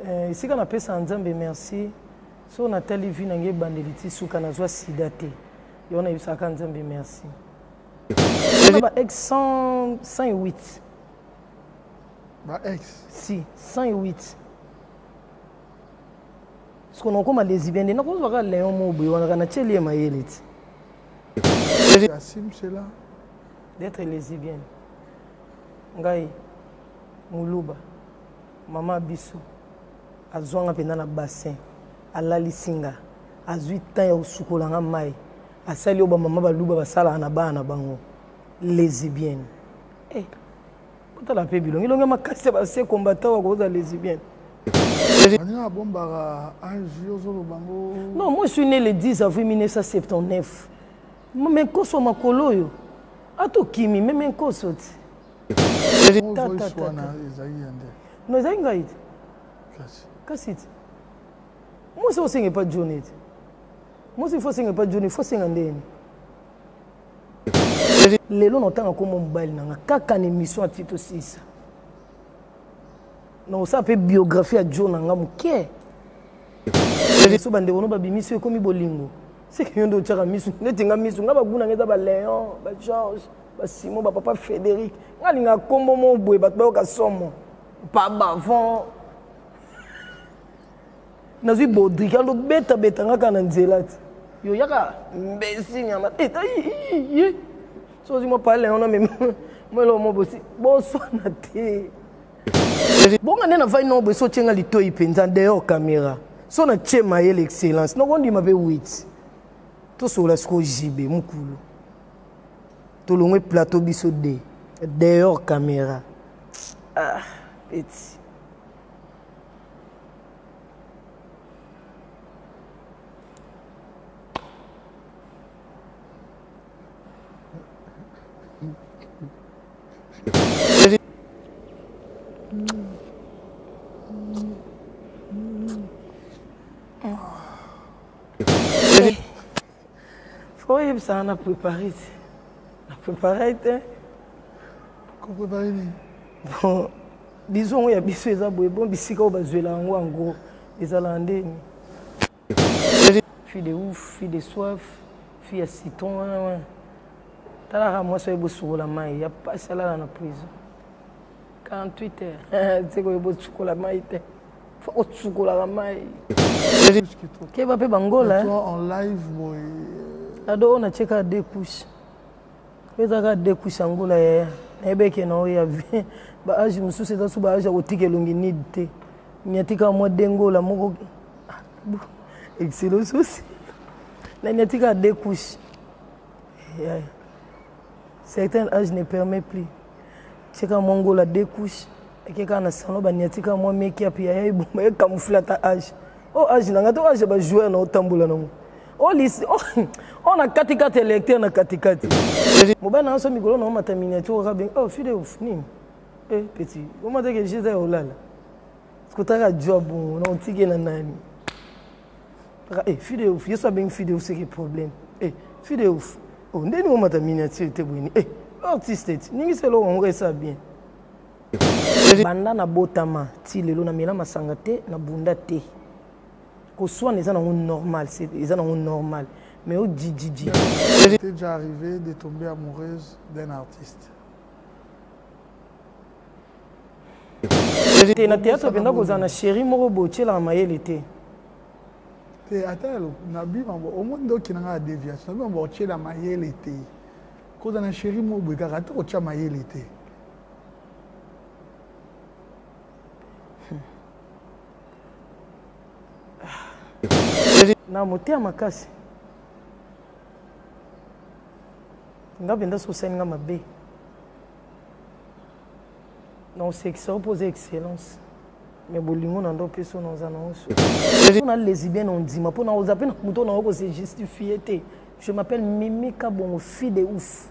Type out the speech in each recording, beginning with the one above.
Ici, on appelle ça Nzambe merci. Si on a telle vie, on a bandeliti souka na zwa sidate. Et on a eu ça Nzambe merci. On a ex 108. Bah ex. Si, 108. Parce qu'on a comme les lesbiennes, on a comme ça Léon Mobé, on a tchelé ma élite. Assume cela. D'être lesbienne. Ngai Muluba. Maman Bissou. Azwanga pena na bassin. Alali singa. A 8 ans ya usukolanga mai. Asali oba mama baluba basala na bana bango. Lesbienne. Eh. Kota la pebilo. Ngilonga makase ba se combattant wa koza lesbienne. Non, moi je suis né le 10 avril 1979. Mais koso makolo yo. Ato kimi même koso ti. Non, ça ingaïd. Kassit. Moi c'est aussi pas Johnny. Moi c'est faut pas Johnny, faut singandeni. Lelo notanga comme mobile nanga kaka ni mission à Tito 6. Non, ça fait biographie à John nanga muke. So bande wono ba bimission comme bolingo. C'est que yondo tchaka mission, netinga mission ngaba guna ngeza ba Léon, ba Georges, ba Simon, ba papa Frédéric. Ngalinga kombo mo boye bat ba ka somo. Pas bavant. Nazi Baudric alo beta ngaka na nzela. Yo yaka mbesi nyama. Eh, so si mo parler on a même moi lo mo bosi. Bo so na te. Bonga nena vai no boso tchenga litoi penza dehors caméra. So na tchema l'excellence. No kondi mabe 8. To so la sko jibe mukulu. To longwe plateau biso de. Dehors caméra. Ah, petit. Faut y ça on a préparé. On a préparé Qu'on prépare ni. Bon, disons il y a biso eza boye bon bisika o bazwela ngo en gros les Hollandais. Fille de ouf, fille de soif, fille à citron ouais. Tala moi so ebo sur la main, il y a pas ça là dans la prison. 48 heures. C'est quoi ebo sur la main te. Faut sur la main. Ke ba pe bangola. Toi en live boy. Ado on a checké 2 couches. Peza ka 2 couches angola ya. Ebeke na oya vi. Ba age musu c'est ça ba age otike longi nidte. Nyatika mo dengola moko. Excellent aussi. La nyatika 2 couches. Certains âges ne permet plus. C'est quand Mongola 2 couches. Et que quand on a salon, on a dit que moi, mec, qui a payé, il camoufle ta âge. Oh, âge, on a âge, on jouer dans le tambour. Oh, lycée, on a 4 électeurs, on a 4. Mon ben, on a mis on a ta miniature, oh, fille de ouf, eh, petit, on m'a dit que j'étais au là. Parce que tu as un job, on a un tigre dans nani. Eh, fille de ouf, je sais bien fille de ouf, c'est le problème. Eh, fille de ouf. Oh, on a mis ta miniature, tu es bon. Eh, artiste, ningi selo on resa bien. Banda na botama ti lelo na mela masanga te na bunda te. Ko soit les gens normal, c'est les gens normal. Mais au djidji. T'es déjà arrivé de tomber amoureuse d'un artiste. T'es na théâtre benda ko zana chéri moko boche la mayele te. T'es attends, na bi mambo au monde do kinanga déviation, na boche la mayele te. Ko zana chéri moko beka to cha mayele te. Na motea makasi. Nga benda so senga mabe. Non, c'est que ça repose excellence. Mais bolingo na ndo peso na za na oso. On a lesbienne on dit, ma pour na ozape na muto na oko se justifier te. Je m'appelle Mimi Kabongo, fille de ouf.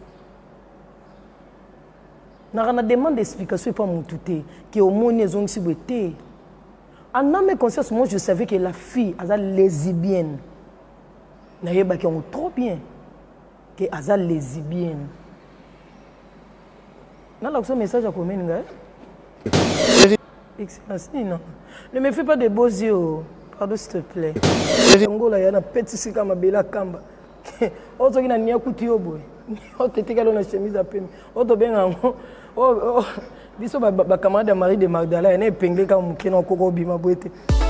Na demande d'explication pas mon touté qui au monde ils ont sibouté. En âme et conscience, moi je savais que la fille elle est lesbienne. N'ayeba qui ont trop bien que elle est lesbienne. Na la message à comment nga? Excellence, non. Ne me fais pas de beaux yeux. Pardon, s'il te plaît. Angola, il y a un petit sika mabela kamba. Autre qui n'a ni akuti oboy. Autre qui a une chemise à peine. Autre bien oh, biso ba camarade Marie de Magdala, elle est épinglée comme mukena koko bima boete.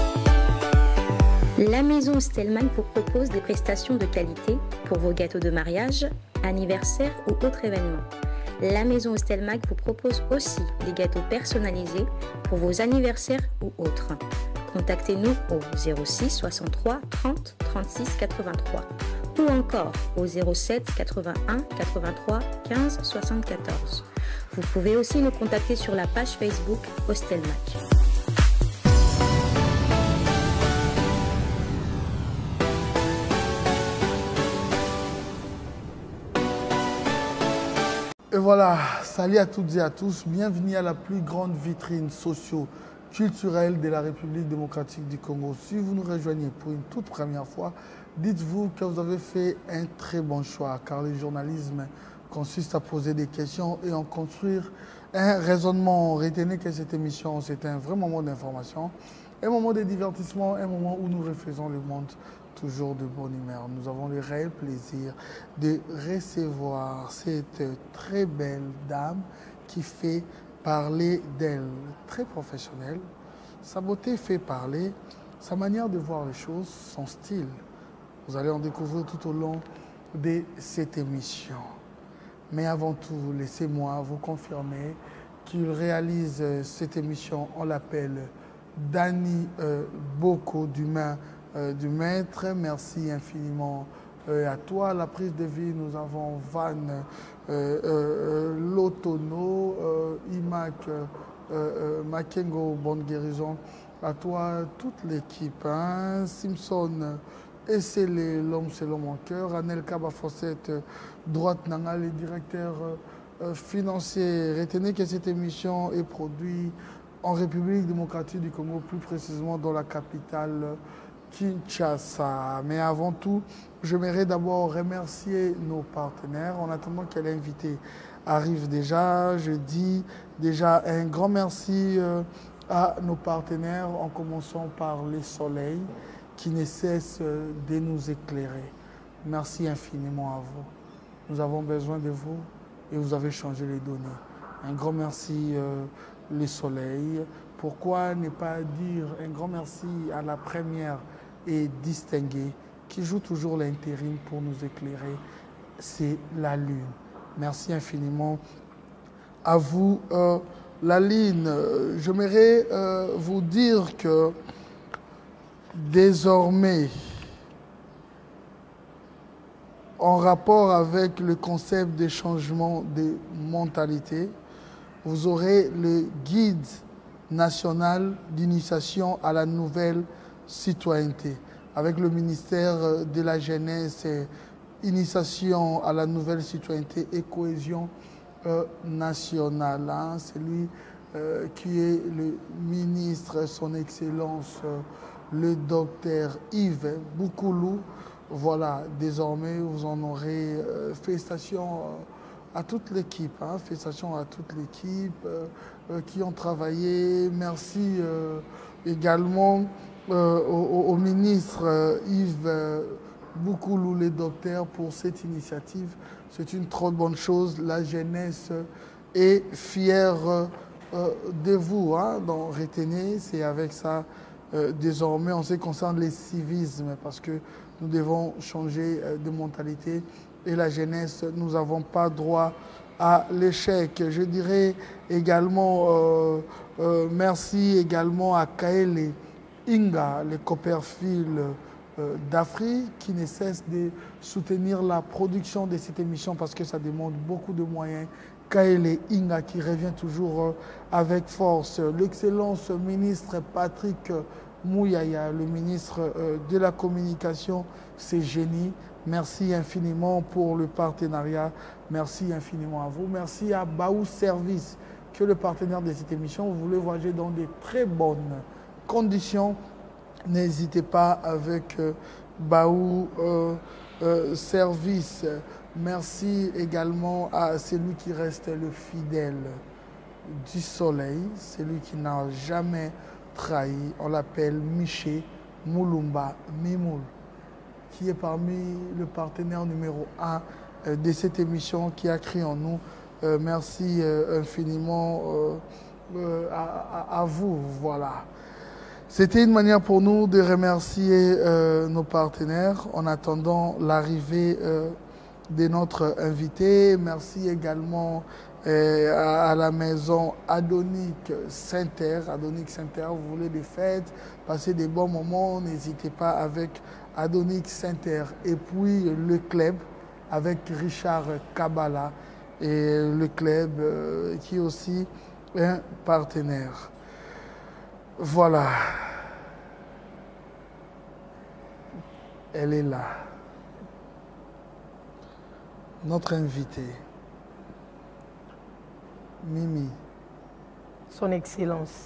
La maison Stelmach vous propose des prestations de qualité pour vos gâteaux de mariage, anniversaire ou autres événements. La maison Stelmach vous propose aussi des gâteaux personnalisés pour vos anniversaires ou autres. Contactez-nous au 06 63 30 36 83 ou encore au 07 81 83 15 74. Vous pouvez aussi nous contacter sur la page Facebook Stelmach. Et voilà, salut à toutes et à tous, bienvenue à la plus grande vitrine socio-culturelle de la République démocratique du Congo. Si vous nous rejoignez pour une toute première fois, dites-vous que vous avez fait un très bon choix, car le journalisme consiste à poser des questions et en construire un raisonnement. Retenez que cette émission, c'est un vrai moment d'information, un moment de divertissement, un moment où nous refaisons le monde toujours de bonne humeur. Nous avons le réel plaisir de recevoir cette très belle dame qui fait parler d'elle. Très professionnelle, sa beauté fait parler, sa manière de voir les choses, son style. Vous allez en découvrir tout au long de cette émission. Mais avant tout, laissez-moi vous confirmer qu'il réalise cette émission. On l'appelle Danny Boko du maître. Merci infiniment à toi. La prise de vie, nous avons Van Lotono, Imac, Makengo, bonne guérison. À toi, toute l'équipe. Hein? Simpson, Essélé, l'homme c'est l'homme en cœur. Anel Kabafossette, droite Nanga, le directeur financier. Retenez que cette émission est produite en République démocratique du Congo, plus précisément dans la capitale Kinshasa. Mais avant tout, j'aimerais d'abord remercier nos partenaires. En attendant que l'invité arrive déjà, je dis déjà un grand merci à nos partenaires, en commençant par les soleils qui ne cessent de nous éclairer. Merci infiniment à vous. Nous avons besoin de vous et vous avez changé les données. Un grand merci les soleils. Pourquoi ne pas dire un grand merci à la première et distinguée qui joue toujours l'intérim pour nous éclairer, c'est la Lune. Merci infiniment à vous. La Lune, j'aimerais vous dire que désormais, en rapport avec le concept de changement de mentalité, vous aurez le guide national d'initiation à la nouvelle citoyenneté. Avec le ministère de la Jeunesse, initiation à la nouvelle citoyenneté et cohésion nationale. Hein. C'est lui qui est le ministre, son Excellence, le docteur Yves Boukoulou. Voilà, désormais vous en aurez félicitations à toute l'équipe, hein, félicitations à toute l'équipe qui ont travaillé. Merci également au ministre Yves Boukoulou, le docteur, pour cette initiative. C'est une trop bonne chose. La jeunesse est fière de vous. Hein. Donc, retenez, c'est avec ça désormais en ce qui concerne les civismes, parce que nous devons changer de mentalité. Et la jeunesse, nous n'avons pas droit à l'échec. Je dirais également merci également à Kaele Inga, les Copperfield d'Afrique, qui ne cesse de soutenir la production de cette émission parce que ça demande beaucoup de moyens. Kaele Inga qui revient toujours avec force. L'excellence ministre Patrick Mouyaya, le ministre de la communication, c'est génie. Merci infiniment pour le partenariat. Merci infiniment à vous. Merci à Baou Service, qui est le partenaire de cette émission. Vous voulez voyager dans de très bonnes conditions. N'hésitez pas avec Baou Service. Merci également à celui qui reste le fidèle du soleil, celui qui n'a jamais trahi. On l'appelle Miché Moulumba Mimoul, qui est parmi le partenaire numéro 1 de cette émission, qui a créé en nous. Merci infiniment à vous. Voilà. C'était une manière pour nous de remercier nos partenaires en attendant l'arrivée de notre invité. Merci également à la maison Adonic Saint-Terre. Adonic Saint-Terre, vous voulez des fêtes, passer des bons moments, n'hésitez pas avec Adonic Saint-Terre. Et puis le club avec Richard Kabala et le club qui est aussi un partenaire. Voilà. Elle est là. Notre invitée, Mimi. Son Excellence.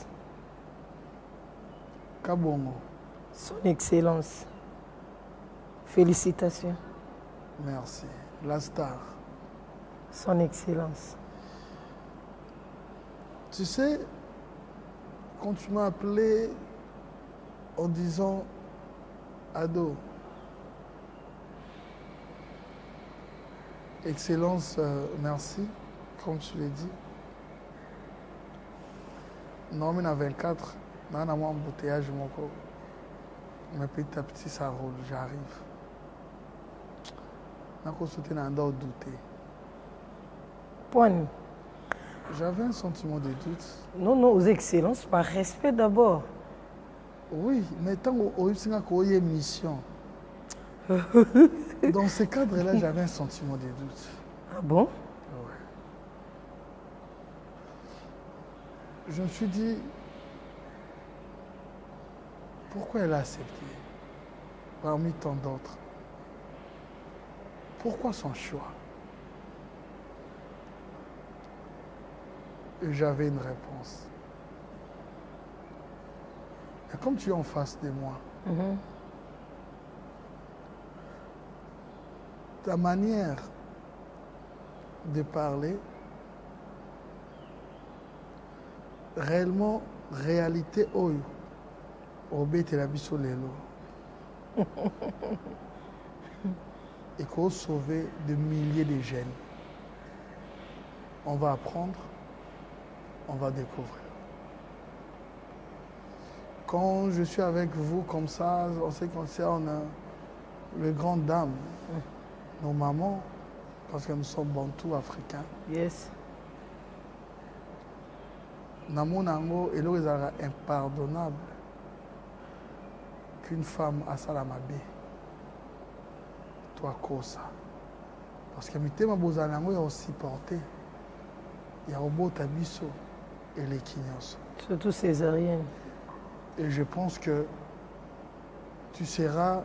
Kabongo. Son Excellence. Félicitations. Merci. La star. Son Excellence. Tu sais, quand tu m'as appelé en disant Ado, Excellence, merci, comme tu l'as dit. Non, mais à 24, dans un embouteillage, mais petit à petit, ça roule, j'arrive. Je n'ai pas douté. Point. J'avais un sentiment de doute. Non, non, aux excellences, par respect d'abord. Oui, mais tant qu'on a une mission, dans ce cadre-là, j'avais un sentiment de doute. Ah bon? Ouais. Je me suis dit, pourquoi elle a accepté parmi tant d'autres? Pourquoi son choix? Et j'avais une réponse. Et comme tu es en face de moi, ta manière de parler, réellement, réalité, oyo, obéte la biso lelo. Et qu'on sauver de milliers de jeunes. On va apprendre, on va découvrir. Quand je suis avec vous comme ça, en ce qui concerne les grandes dames, nos mamans, parce que nous sommes bantous africains. Yes. Namonango, et là, c'est impardonnable qu'une femme a ça la mabé. Toi, ça. Parce que mitema bozanango, il y a aussi porté. Il y a robot tabiso et les kinyos. Surtout césarienne. Et je pense que tu seras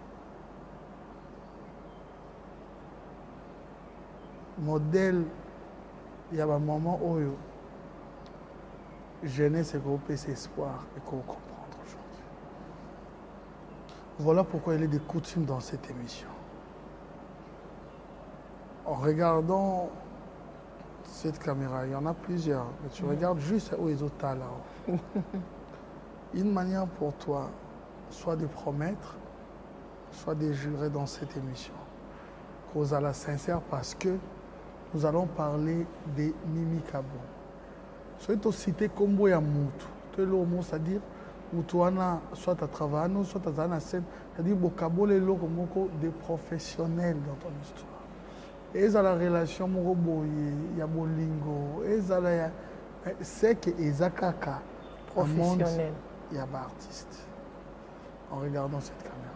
modèle. Il y a un moment où jeunesse et groupe ses espoirs et qu'on comprendre aujourd'hui. Voilà pourquoi il y a des coutumes dans cette émission. En regardant cette caméra, il y en a plusieurs, mais tu regardes juste où ils ont là. Une manière pour toi, soit de promettre, soit de jurer dans cette émission. Cause à la sincère parce que nous allons parler de Mimi Kabo. Soit tu cité Kombo ya Moutou. Tu es le mot, c'est-à-dire Moutouana, soit à travailler, soit à la scène. C'est-à-dire que Kabo est le des professionnels dans ton histoire. Et ça la relation il y a bolingo, et ça c'est que Ezakaka Professionnel. Il y a des artistes. En regardant cette caméra.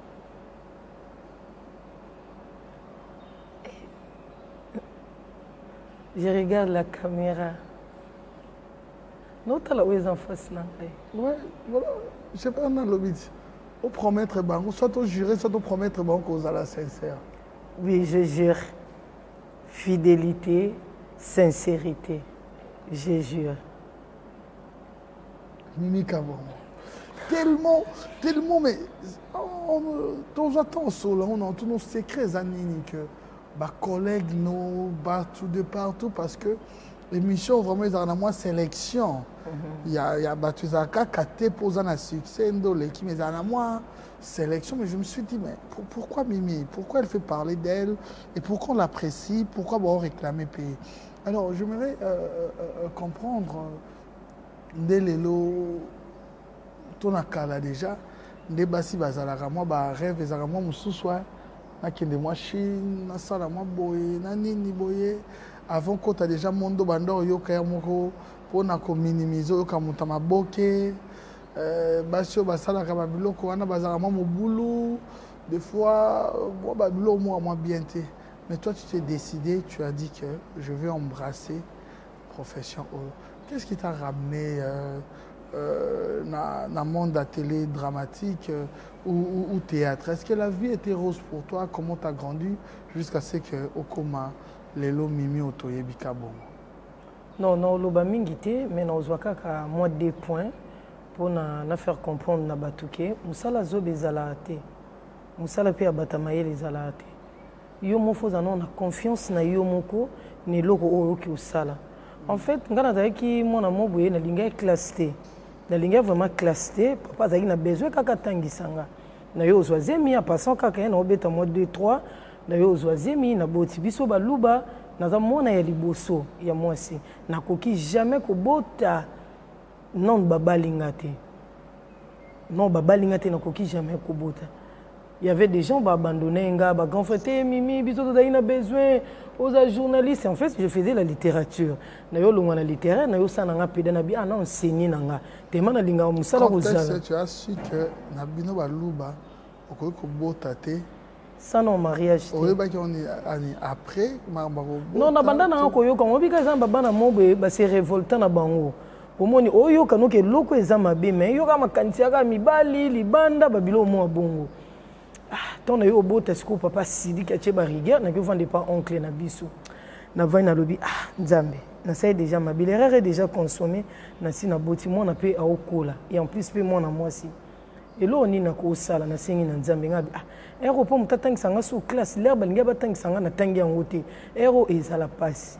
Je regarde la caméra. Non, tu as la en face. Ouais, voilà. Je ne sais pas, on a l'objet. Au promettre, soit au jurer, soit au promettre, cause à la sincère. Oui, je jure. Fidélité, sincérité. Je jure. Mimi Kabo. Tellement, mais on attend cela, on a tous nos secrets que collègues, nos tout de partout, parce que l'émission vraiment ils ont moins sélection. Il y a Batuzaka Kate posant un succès l'équipe mais ils ont moins sélection. Mais je me suis dit mais pourquoi Mimi, pourquoi elle fait parler d'elle et pourquoi on l'apprécie, pourquoi on réclamer pays. Alors j'aimerais comprendre dès l'élo ton akala déjà des basi bazalaka moi ba rêve ezalaka moi mususwa nakende moi Chine nasala moi boye na nini boye avant quand tu as déjà mondo bando yoka ya moko pona ko minimiser yoka muta maboke basio basalaka ba biloko wana bazalaka moi mobulu des fois moi ba biloko moi bien té mais toi tu t'es décidé, tu as dit que je vais embrasser profession. Qu'est-ce qui t'a ramené dans le monde de la télé dramatique ou théâtre? Est-ce que la vie était rose pour toi? Comment tu as grandi jusqu'à ce que Okoma, Lelo, Mimi, Otoye, Bikabo? Non, non, loba mingité, mais non, zwaka ka moi 2 points pour na faire comprendre na batuke. Musala zobe zalaate. Musala pe abatamaye les zalaate. Yo mofo zana na confiance na yo moko ni loko oyo ki osala. En fait, ngana zaki mona moboye na linga classé. Na linga vraiment classé, papa zaki na besoin kaka tangisanga. Na yo ozwazemi a passant kaka na obeta mo 2 3, na yo ozwazemi na boti biso baluba na za mona ya liboso ya mwasi. Na koki jamais ko bota non babalinga te. Non babalinga te na koki jamais ko bota. Il y avait des gens qui abandonnaient, qui abandonnaient, Mimi, ils ont besoin aux journalistes. En fait, je faisais la littérature. Je faisais la littérature, je faisais la littérature, je enseigné. Quand tu as su que Nabino Balouba, sans non mariage. Après, non, na koyoka mobika za baba na mobe ba se révoltant na bango. Omoni oyo kanoke loko ezama be mais yo kama kanisi aka mibali libanda babilo mo bongo. Tant na yo bota siko papa sidi ka che ba rigueur na ke vendre pas oncle na biso. Na vai na lobi nzambe. Na sai déjà ma bilérère est déjà consommée na si na boti mo na pe aokola et en plus pe mo na moi si. Et là on na ko sala na sengi na nzambe ngabi ero po mutata ngisanga so classe l'herbe linga batangisanga na tangi yango te. Ero ezala passe.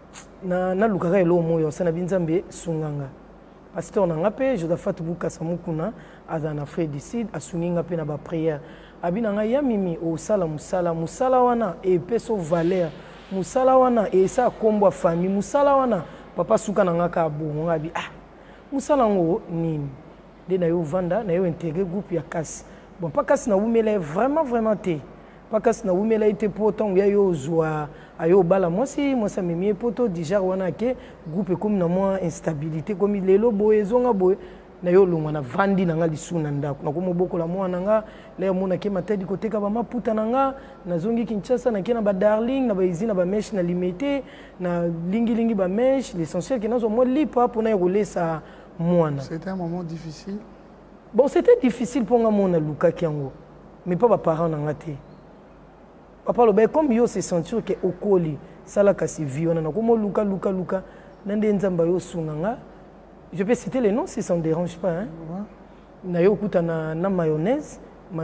Na lukaka elo moyo sana binzambe sunganga. Pasteur na ngape Josephat Bukasa mukuna azana Fredicide asunginga pe na ba prière. Abinanga ya mimi o sala musala wana e peso valeur musala wana e sa kombo famille musala wana papa suka na ngaka bongo ngabi musala ngo nini de na yo vanda na yo intégrer groupe ya kasi bon pas kasi na wumela vraiment te pas kasi na wumela ite poto ya yo zwa ayo bala moi ça mimi poto déjà wana ke groupe comme na moi instabilité comme lelo boye zonga boye na yo longa na vandi na nga lisuna ndako na komo bokola mwana nga leo mona ke matadi koteka ba maputa na nga na zongi Kinshasa na kena ba darling na ba izina ba mesh na limité na lingi ba mesh l'essentiel que nazo mo lipa pour na rolesa mwana. C'était un moment difficile. Bon, c'était difficile pour nga mona luka kiango mais pas ba parents na nga te. Papa lo ba comme yo se sentir que okoli sala kasi viona na komo luka na nzamba yo sunga nga. Je peux citer les noms si ça ne dérange pas. Hein? Na yo kuta na mayonnaise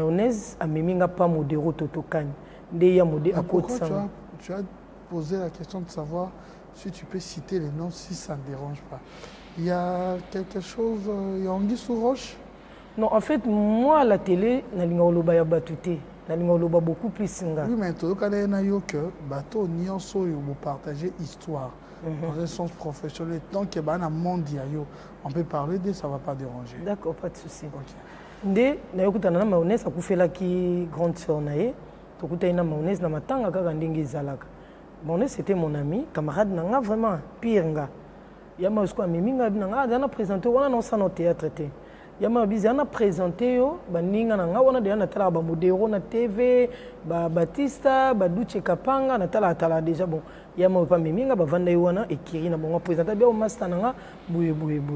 a meminga pas modéro totokani. Nde ya modé à côté ça. Tu as posé la question de savoir si tu peux citer les noms si ça ne dérange pas. Il y a quelque chose, il y a anguille sous roche? Non, en fait, moi à la télé, na linga oloba ya batute. Na linga oloba beaucoup plus singa. Oui, mais tout cas na yo que bateau nyonso yo mo partager histoire. Dans un sens professionnel, tant qu'il y a un monde, on peut parler de ça, ne va pas déranger. D'accord, pas de souci. Nde na yokuta na mayonnaise akufela ki grande sœur nae tokuta ina mayonnaise na matanga kaka ndenge ezalaka. Mayonnaise c'était mon ami, camarade nanga vraiment pire nga. Yama usko miminga binanga dana présenter wana non ça no théâtre té. Yama bizi ana présenter yo baninga nanga wana de na tala ba modero na TV, ba Batista, ba Duche Kapanga na tala déjà bon. Yama pa miminga ba vanda yo wana ekiri na bonga présenter bien au master nanga boye.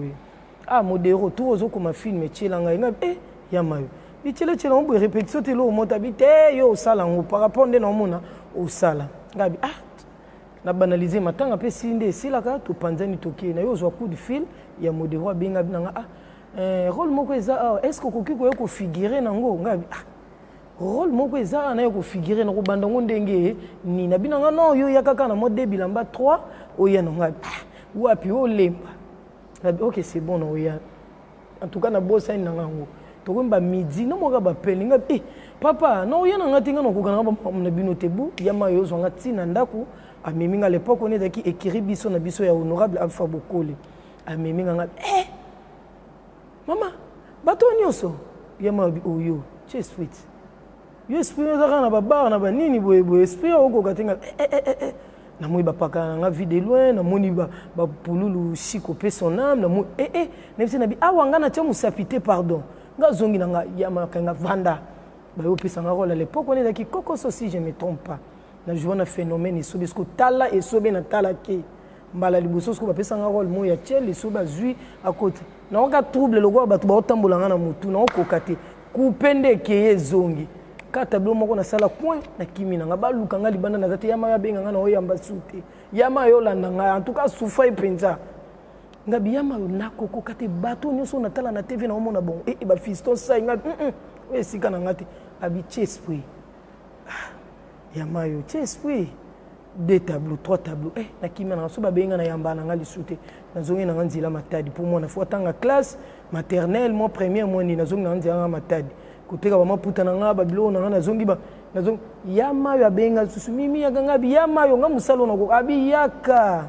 Modero tout ozo comme film tchelanga nga yama yo. Bitchele on boye répétition te lo motabite yo sala ngo par rapport ndé na mona au sala. Ngabi na banaliser matanga pe sinde silaka to panzani toki na yo zo coup de fil ya modero binga binanga rôle moko eza est-ce que koki ko figurer nango ngabi rôle moko eza na yo figurer na ko banda ngo ndenge ni na binanga non yo yakaka na mode bilamba 3 oya no ngabi wapi olemba ok c'est bon oya en tout cas na bossa ina ngango to ko midi no moka ba pelinga papa no oya na ngati ngano ko kana ba na bino tebu yama yo zonga tina ndaku amemi à l'époque on est daki écrit biso na biso ya honorable Alpha Bokole amemi nga mama bato nyonso yama oyo che sweet yo esprit na ba bar na ba nini boye esprit oko katenga na moi bapaka nga vie de loin na moni ba pululu chiko pe son âme na moi na bisi na bi awanga na tia musapité pardon nga zongi na nga yama kanga vanda ba yo pesa nga rôle à l'époque on est daki koko si je me trompe pas na jouer na phénomène isobe sko tala esobe na tala ke mbala liboso sko ba pesa nga rôle mo ya tiel esoba zui à côté na oka trouble logo ba tuba otambola nga na mutu na okokate kupende ke zongi ka tableau moko na sala coin na kimi na nga baluka nga libanda na zate yama ya benga nga na oyamba sute yama yo landa nga en tout cas soufa ipenza nga biyama na koko kate bato nyoso na tala na TV na omona bon ba fiston sa nga we sika na ngati abi chesprit yama yo chesprit 2 tableaux 3 tableaux na kimi na so ba benga na yamba na nga lisute na zongi na nzila matadi pour moi na fois tanga classe maternelle moi première moi ni na zongi na nzila matadi kuteka ba maputa na nga babilo na nga na zongi yama yo abenga susu mimi ya ganga bi yama yo nga musalo na ko abi yaka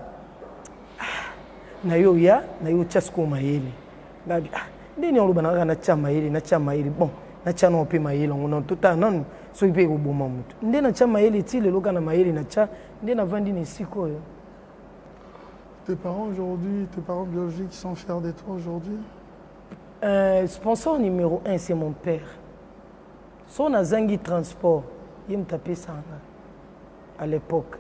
na yo chasko mayele ngabi ndeni oloba na chama yele bon na chana ope mayele ngona tota non so ipe ko boma mutu ndeni na chama yele ti le loka na mayele na cha ndeni na vandi ni siko yo. Tes parents aujourd'hui, tes parents biologiques sont fiers de toi aujourd'hui? Sponsor numéro 1 c'est mon père. Son azangi transport, il me tapé ça à l'époque.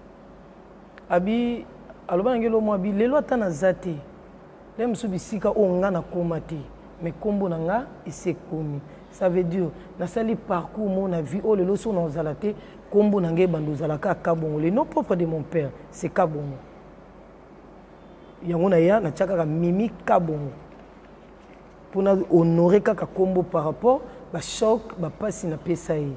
Abi, alors ngelo mo abi lelo tana zate. Lem subisika onga na komati, mais kombo nanga ise komi. Ça veut dire na sali parcours mon vie o lelo so na zalate kombo nanga bando zalaka kabongo. Le nom propre de mon père, c'est Kabongo. Yango na ya na chaka mimi Kabongo. Pour honorer kaka kombo par rapport ba choc ba pasi na pesa yi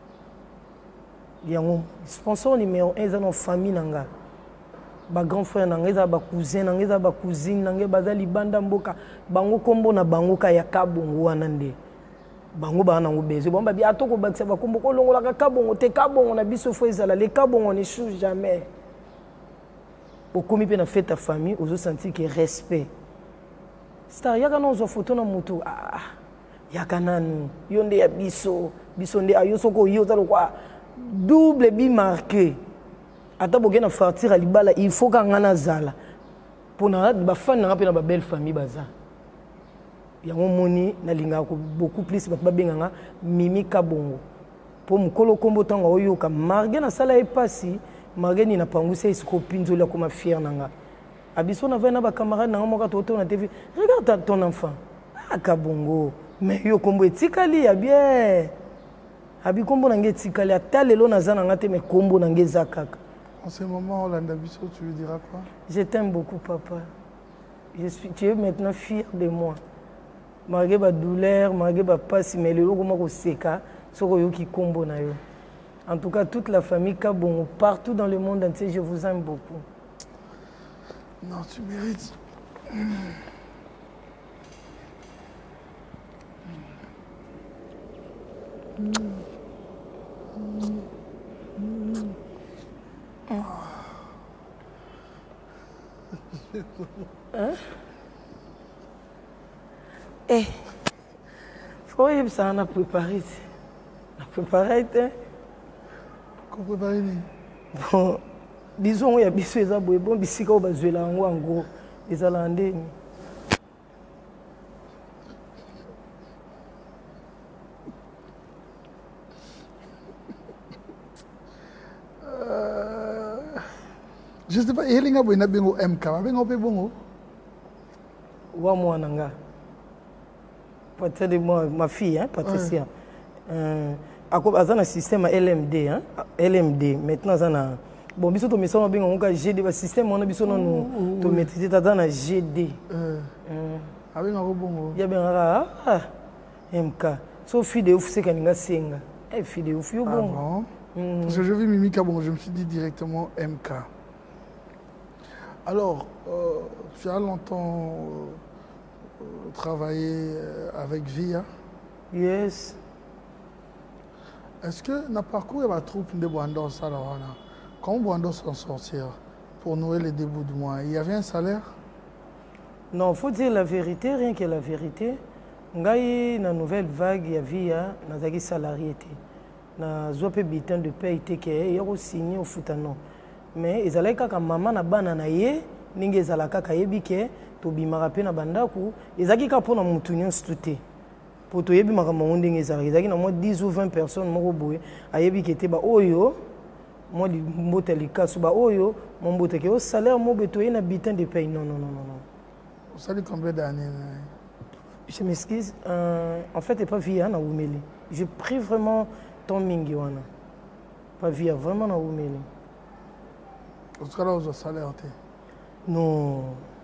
yango sponsor numéro 1 za no famille nanga ba grand frère nanga za ba cousin nanga za ba cousine nanga bazali banda mboka bango kombo na bango ka ya Kabongo wana nde bango ba na ngobeze bomba bi atoko bakisa ba kombo ko longola ka Kabongo te Kabongo na biso fo ezala le Kabongo ne change jamais okomi pe na fête ta famille ozo sentir que respect star yaka na ozo photo na mutu yaka nanu yonde ya biso nde ayoso ko yo talo kwa double bi marqué ata boke na fartir à libala il faut ka ngana zala pona ba fan na pe na ba belle famille baza yango moni na linga ko beaucoup plus ba benga Mimi Kabongo po mukolo kombo tanga oyo ka marge na sala e pasi marge ni na panguse isko pinzola comme fier nanga abiso na vena ba camarade na moka toto na TV regarde ton enfant Kabongo mais yo kombo etikali ya bien abi kombo nange etikali ata lelo nazana ngate mais kombo nange zakaka. En ce moment Olanda Biso, tu lui diras quoi? Je t'aime beaucoup papa. Tu es maintenant fier de moi. Malgré ma douleur, malgré ma passe, mais le logo mako seka soko yo ki kombo na yo. En tout cas toute la famille Kabongo partout dans le monde entier, je vous aime beaucoup. Non, tu mérites. Hein? Faut y ça on a préparé. On a préparé Qu'on prépare ni? Bon, disons il y a biso eza boye bon bisika o bazwela ngo en gros ezala ndeni. Je sais pas, il y a un bengo MK, bengo pe bongo. Wa moi nanga. Peut-être de moi ma fille hein, Patricia. Azana système LMD hein, LMD. Maintenant azana bon biso to mission bengo ngoka GD ba système on a biso non to maîtriser tazana GD. Avec un bongo. Ya benga MK. So fille de ouf c'est kaninga senga. Fille de ouf yo bon. Parce que je vis Mimi Kabongo, je me suis dit directement MK. Alors, tu as longtemps travaillé avec VIA. Yes. Est-ce que dans le parcours de la troupe de Bwando, comment Bwando s'en sortir pour nouer les débuts du mois? Il y avait un salaire? Non, il faut dire la vérité, rien que la vérité. Ngai na nouvelle vague il y avait nazaki salarié té. Na zope bitin de paye té que yako signé au futano. Mais ezalaki kaka maman na bana na ye ninge ezalaka kaka yebike to bimaka pe na bandaku ezaki ka pona mutu nyonso tuté. Po to yebi makambo ndenge ezalaki ezalaki na moi 10 ou 20 personnes moko boye ayebiki te ba oyo moi di mbota likasu ba oyo mon mbota ke o salaire mo beto na bitin de paye non. Ça dit combien d'années? Je m'excuse. En fait, c'est pas via na Oumeli. Je prie vraiment ton mingiwana. Pas via vraiment na Oumeli. Au cas là, vous avez salaire? Non.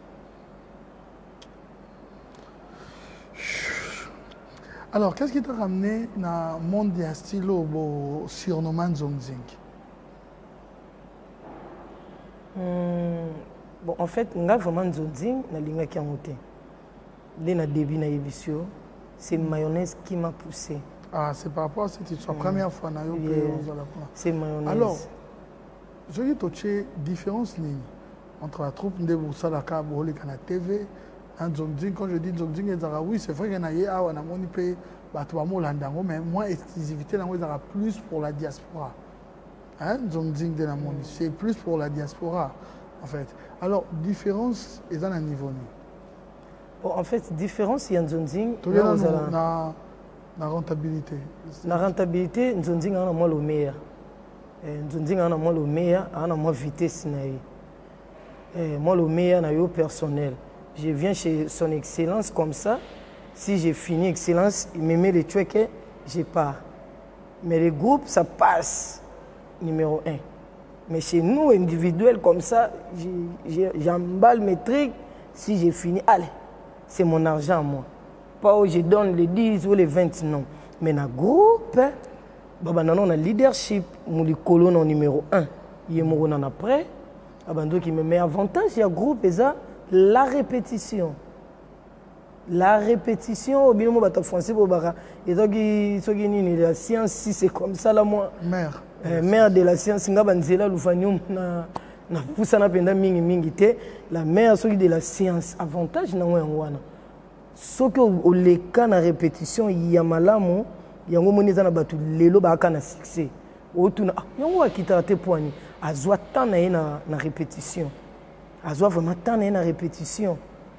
Alors, qu'est-ce qui t'a ramené dans le monde des stylos surnommé Nzongzing? Bon, en fait, nga vraiment Nzongzing na linga ki angote. Dès le début na émission, c'est mayonnaise qui m'a poussé. Ah, c'est par rapport à cette histoire. Première fois na yo c'est mayonnaise. Alors, je dis que différence entre la troupe de Boussalaka Boholi Kana TV et Nzongzing. Quand je dis Nzongzing, oui, c'est vrai qu'il y a un moni pe batouamo landango, mais moi exclusivité là, plus pour la diaspora. Hein, Nzongzing de la moni, c'est plus pour la diaspora en fait. Alors, différence est dans un niveau. Bon, en fait, différence, il y a Nzongzing. La rentabilité. La rentabilité, Nzongzing a moins le meilleur. Nzongzing a moins le meilleur, a moins vitesse. Moi, le meilleur, na yo personnel. Je viens chez son excellence comme ça. Si j'ai fini excellence, il me met les trucs, je pars. Mais les groupes, ça passe numéro 1. Mais chez nous, individuels comme ça, j'emballe mes trucs. Si j'ai fini, allez, c'est mon argent, moi. Pas où je donne les 10 ou les 20, non. Mais dans le groupe, on a un leadership, mon colonne numéro 1. Il y a un après. Qui me met avantage, il y a un groupe, et ça, la répétition. La répétition, au binomo bata français, et la science, si c'est comme ça, là, moi. Mère de la science, nga banzela lufanyum na pusana penda mingi te la mère de la science avantage na ngwana soki oleka na répétition ya malamu yango moneza na batu lelo baka na succès otuna yango akita te poani azwa tant na répétition azwa vraiment tant na répétition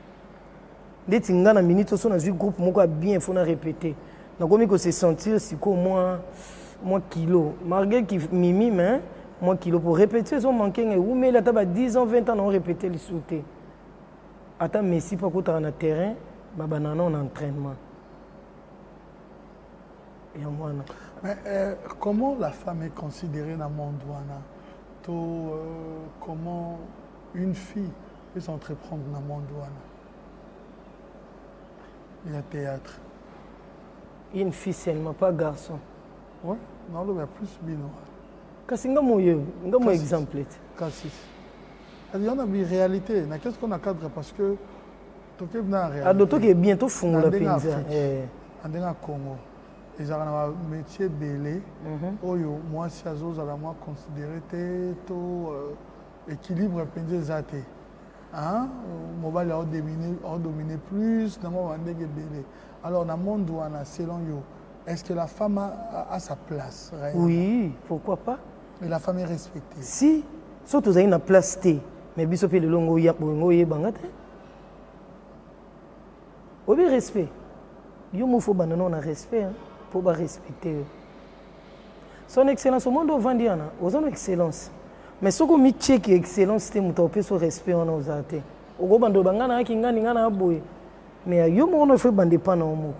ndeti nga na minute so na zui groupe moko bien faut na répéter na komi ko se sentir siko moi kilo malgré qui mimi mais moi kilo pour répéter ils ont manqué mais là t'as 10 ans 20 ans on répéter les sauter attends Messi pas qu'on na terrain banana en entraînement et moi mais comment la femme est considérée dans le monde comment une fille peut s'entreprendre dans le monde il y a théâtre une fille seulement pas garçon. Oui, non, il y a plus bino. Kasi nga mo exemple. Kasi. Il y a une réalité. Qu'est-ce qu'on a cadre parce que tout est bien réalité. D'autres qui est bientôt fond la pizza. Dans Congo, ils ont un métier belé. Oyo, moi si azos à la moi considéré tout équilibre pendant zate. Hein? Mobile a dominé plus, dans mon belé. Alors dans le monde où on a selon yo. Est-ce que la femme a sa place réellement? Oui, pourquoi pas? Et la femme est respectée? Si, surtout vous avez une place, mais biso pe le longo ya bongo ye bangate. Obi respect. Yo mo faut banana na respect pour ba respecter. Son excellence au monde au vendiana, aux hommes excellence. Mais ce qu'on mi check excellence te muto pe so respect on aux ate. O go bando bangana ki ngani ngana boy. Mais yo mo no fait bande pas na mo.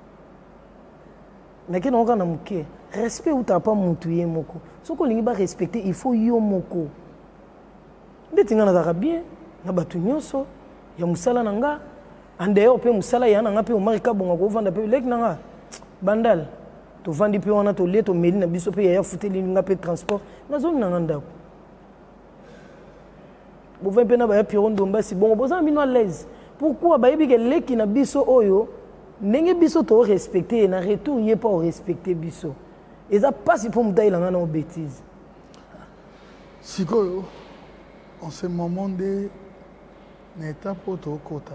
Mais que n'onga na muke respect ou t'as pas mutuye moko so ko lingi ba respecter il faut yo moko ndeti ngana za bien na batu nyonso ya musala nanga ande yo pe musala ya nanga pe o marika bonga ko vanda pe lek nanga bandal to vandi pe wana to le to meli na biso pe ya futeli nga pe transport na zone nanga ndako Vous voyez bien na Piron Dombasi bon boza mino à l'aise. Pourquoi ba yebi ke leki na biso oyo ndenge biso to respecter na retour yé pas respecter biso. Et ça passe pour m'tailler la ngana bêtise. Sikoyo en ce moment de n'étape auto quota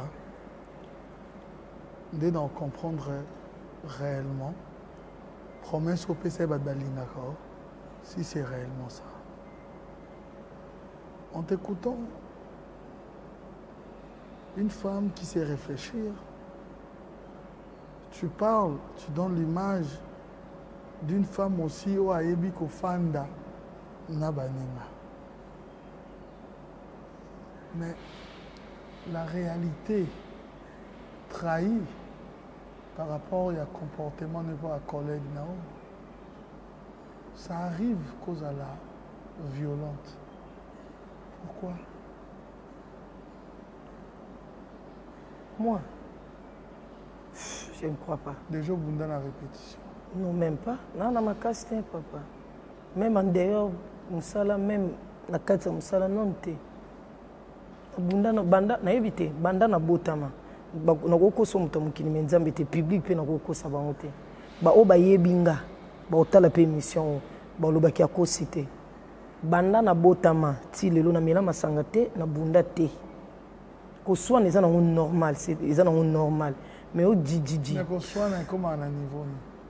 de d'en comprendre réellement promesse au PC d'accord si c'est réellement ça. En t'écoutant une femme qui sait réfléchir, tu parles, tu donnes l'image d'une femme aussi au Ayebi Kofanda Nabanima. Mais la réalité trahie par rapport au comportement de votre collègue, ça arrive cause à la violente. Pourquoi? Moi, je ne crois pas. Déjà, vous dans la répétition. Non, même pas. Non, on a ma casse, papa. Même en dehors, Moussala, même la carte Moussala, non, t'es. Banda, na évité, banda na botama. Na goko so mutamukini menzambe te public pe na goko sa bangote. Ba o ba yebinga, ba otala pe mission, ba lobaki akosite. Banda na botama, ti lelo na mela masanga te na bunda te. Ko soit les gens normal, c'est les gens normal. Mais au djidji. Mais ko soit na comment à niveau.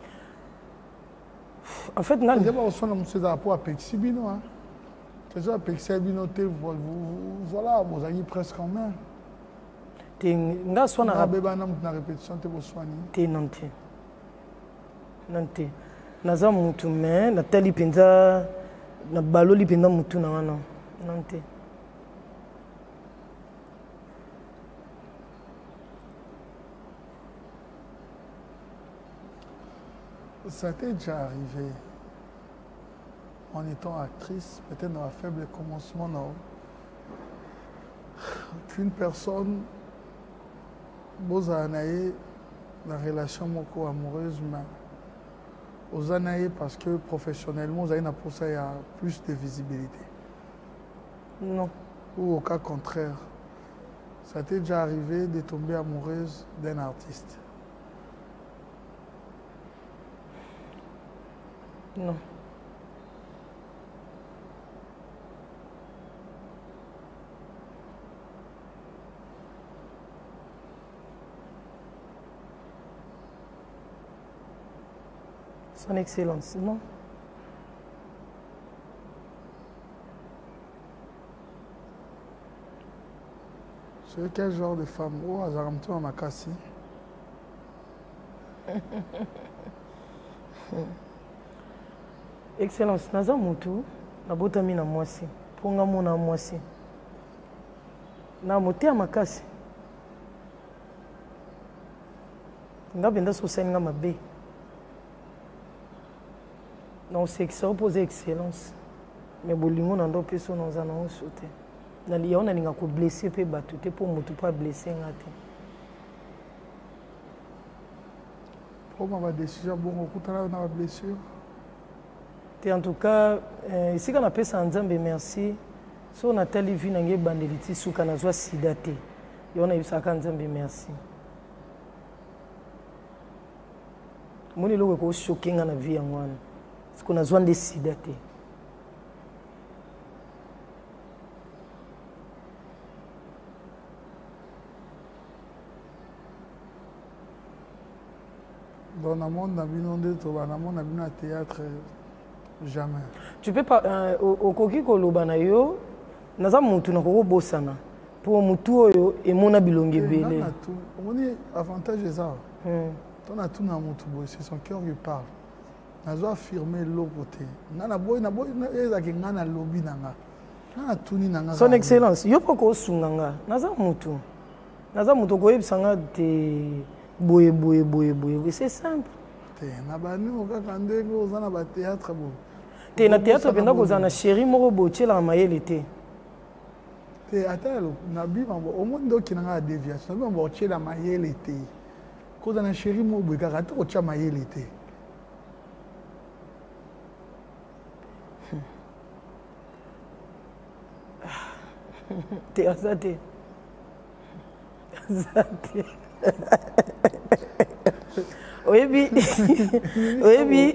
En fait, na pas soit na monsieur za pour apexibino hein. C'est ça apexibino te voilà, vous avez presque en main. Te nga soit na beba na répétition te soigner. Te nante. Nante. Naza mutu me na tali penza na baloli penza mutu na wana. Nante. Ça t'est déjà arrivé en étant actrice, peut-être dans un faible commencement, non, qu'une personne, vous avez la relation amoureuse, mais vous avez parce que professionnellement, vous avez pour ça, il y a plus de visibilité. Non. Ou au cas contraire, ça t'est déjà arrivé de tomber amoureuse d'un artiste. Non. Son Excellence, non. C'est quel genre de femme? Oh, Azaramto Amakasi. Excellence, naza mutu na botami na mwasi ponga mona mwasi na motia makasi ngabenda so senga mabe non c'est que ça opposé excellence mais bolingo na ndo peso na za na osote na liya na linga ko blesser pe batu te pour mutu pas blesser ngate pour ma décision bon okutana na blessure. En tout cas, ici on appelle ça Nzambe merci. Si on a telle vie n'engé bandeliti sous kana zwa sidate. Et on a eu ça quand Nzambe merci. Moni loko ko choqué na vie en wana. Parce qu'on a besoin de sidate. Dans le monde na bino ndeto ba na monde na bino théâtre. Jamais. Tu peux pas au koki koloba na yo naza mutu na ko bosana pour mutu oyo e mona bilonge belé. On est avantage ça. Ton a tout na mutu boy, c'est son cœur qui parle. Nazo affirmer l'autre. Nana boy na ezaki ngana lobby nanga. Nana tuni nanga. Son Excellence, yo poko sunganga. Naza mutu ko yebsanga te boye. C'est simple. Na bani okaka ndenge oza na ba théâtre bo. Te na théâtre penda ko na chéri moko botie la mayele te. Te atalo na bima au monde doki na déviation. Na bo tie la mayele te. Ko na chéri moko bo kaka to tia mayele te. Te azate. Azate. Oyebi. Oyebi.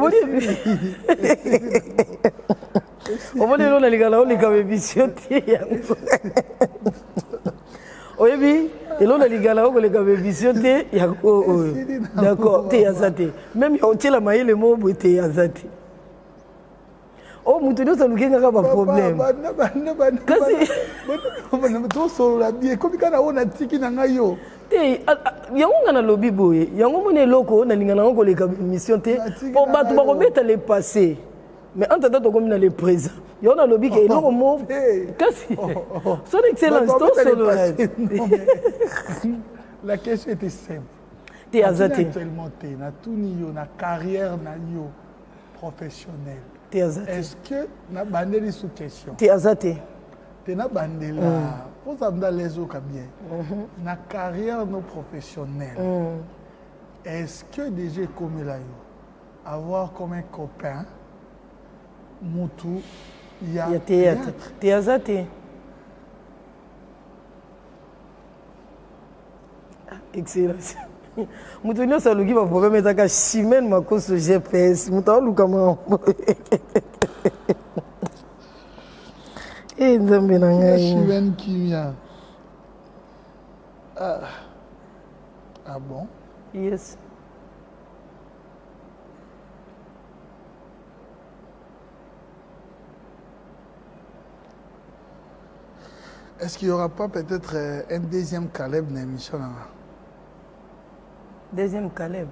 Omoni lo na ligala o lika bebisio te yango. Oyebi, elo na ligala o lika bebisio te yango. D'accord, te azate. Même ya otela mayele mo bo te azate. Oh, mutu nyoso lukenga ka ba problème. Kasi to solo la bien comme kana ona tiki na ngayo. Te yango ngana lobi boye. Yango mone loko na lingana ngo leka mission te. Po batu ba ko beta le passé. Mais en tant que le présent, il y a un lobby qui est énorme. Son excellence, tout solo. La question était simple. Tu es azaté. Actuellement, tu es na carrière professionnelle. Est-ce que tu as bandé sous question? Tu es azaté. Tu es bandé là. Pour ça, les autres bien. Na carrière professionnelle. Est-ce que déjà comme là, avoir comme un copain? Mutu ya théâtre. Théâtre. Excellent. Mutu nyo saluki ba problème etaka chimène makoso GPS. Mutu aluka ma. Eh nzambe na ngai. Chimène kimia. Ah bon? Yes. Est-ce qu'il n'y aura pas peut-être un deuxième Caleb dans l'émission? Deuxième Caleb?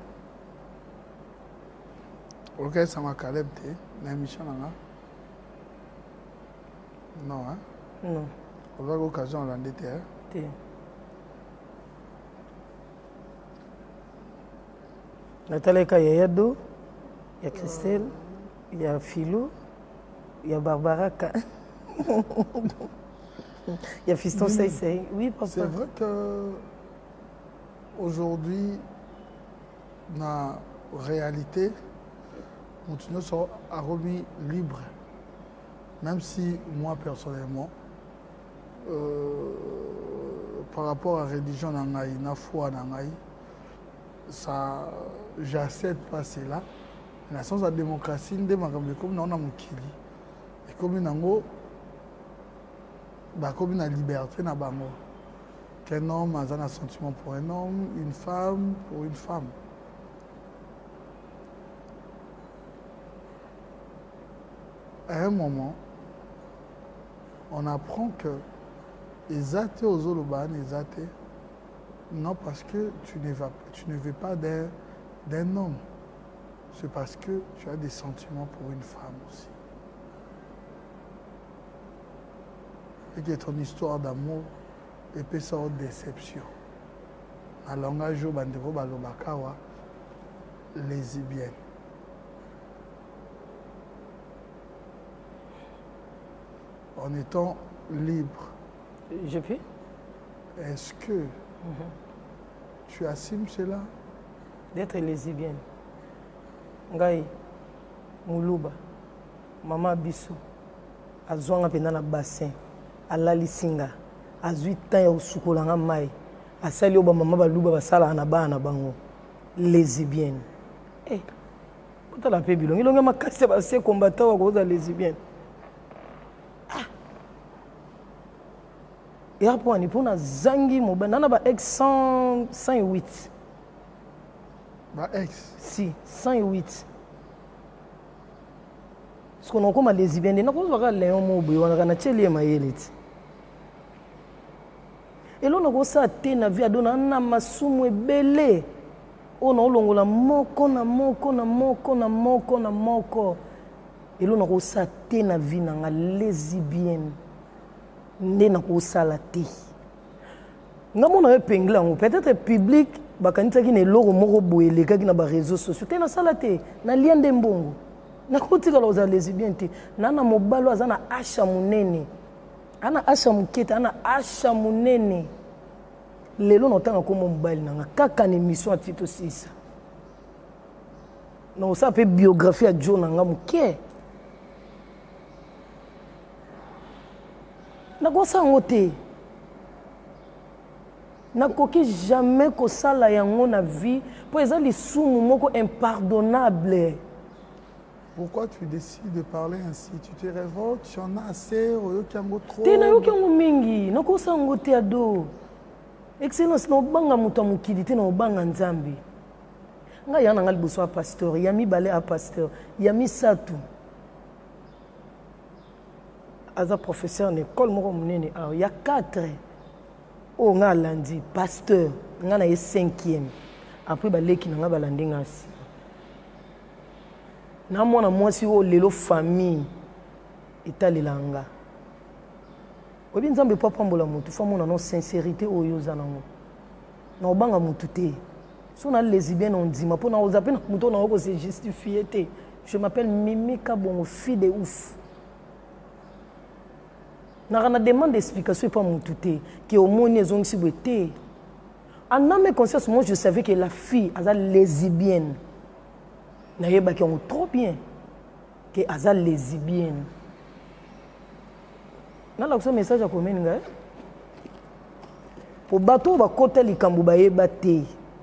Ok, ça m'a Caleb dans l'émission? Non, hein? Non. On va l'occasion de l'endetter. Nathalie Kayado, il y a Christelle, il y a Philo, il y a Barbara. Il y a Fiston Seysey. Oui, papa. C'est vrai qu'aujourd'hui, dans la réalité, nous sommes remis libres. Même si moi, personnellement, par rapport à la religion, la foi, ça, j'accepte pas cela. Mais la sens de la démocratie, comme nous avons et comme nous avons comme la liberté na bango qu'un homme a un sentiment pour un homme, une femme pour une femme. À un moment, on apprend que les athées aux Zoloban, les athées, non parce que tu ne veux pas d'un homme, c'est parce que tu as des sentiments pour une femme aussi. Et que ton histoire d'amour et puis ça de déception. Dans le langage bandero balobakawa lesbienne. En étant libre. Je peux? Est-ce que tu assumes cela? D'être lesbienne. Ngai Muluba, Maman Bissou, azwanga pena na bassin. Alali singa azwi tan ya usukolanga mai asali oba mama baluba basala na bana bango lesbienne utala pe bilongi longa makasi ba se combattant wa koza lesbienne ya po ani pona zangi mobana na ba ex 108 ba ex si 108 ce qu'on a comme lesbienne na ko zwa Léon Moboy wana na chelie mayeleti elona ko sa te na vie adona na masumu ebele ona olongola moko na moko na moko na moko na moko elona ko sa te na vie na nga lesbienne nde na ko sala te ngamona epengla ngo peut-être public bakanisa ki ne loro moko boyele kaki na ba réseaux sociaux te na sala te na lien de mbongo na kotika la oza lesbienne te nana mobalo azana asha munene ana asha mukete ana asha munene lelo notanga ko mobali nanga kaka ni mission à Tito 6 na ça pe biographie à John nanga muke na ko nakosa yango te nakoki jamais kosala yango na vie mpo eza lisumu moko impardonnable. Pourquoi tu décides de parler ainsi? Tu te révoltes, tu en as assez, oyoki yango trop. Te nayoki yango mingi, nakosa yango te ado. Excellence na obanga moto ya mokili te na obanga Nzambe. Ngai yana nga liboso ya pasteur, ya mibale ya pasteur, ya misato. Aza professeur na école moko monene awa, ya 4. O nga alandi pasteur, nga na ye 5e. Après baleki na nga balandi nga asi. Na mwana mwasi o lelo famille etalela nga. Obi Nzambe pa pambola mutu fa mona no sincérité oyo za nango. Na obanga mutu te. So na lesbienne on dit ma po na ozape na mutu na ko se justifier te. Je m'appelle Mimi Kabongo, fille de ouf. Na na demande d'explication pas mutu te que au moni ezong si boté. En âme et conscience moi je savais que la fille a lesbienne. Na yeba ki on trop bien que aza lesbienne. Na la message à combien nga pour bateau ba kota likambu ba yeba te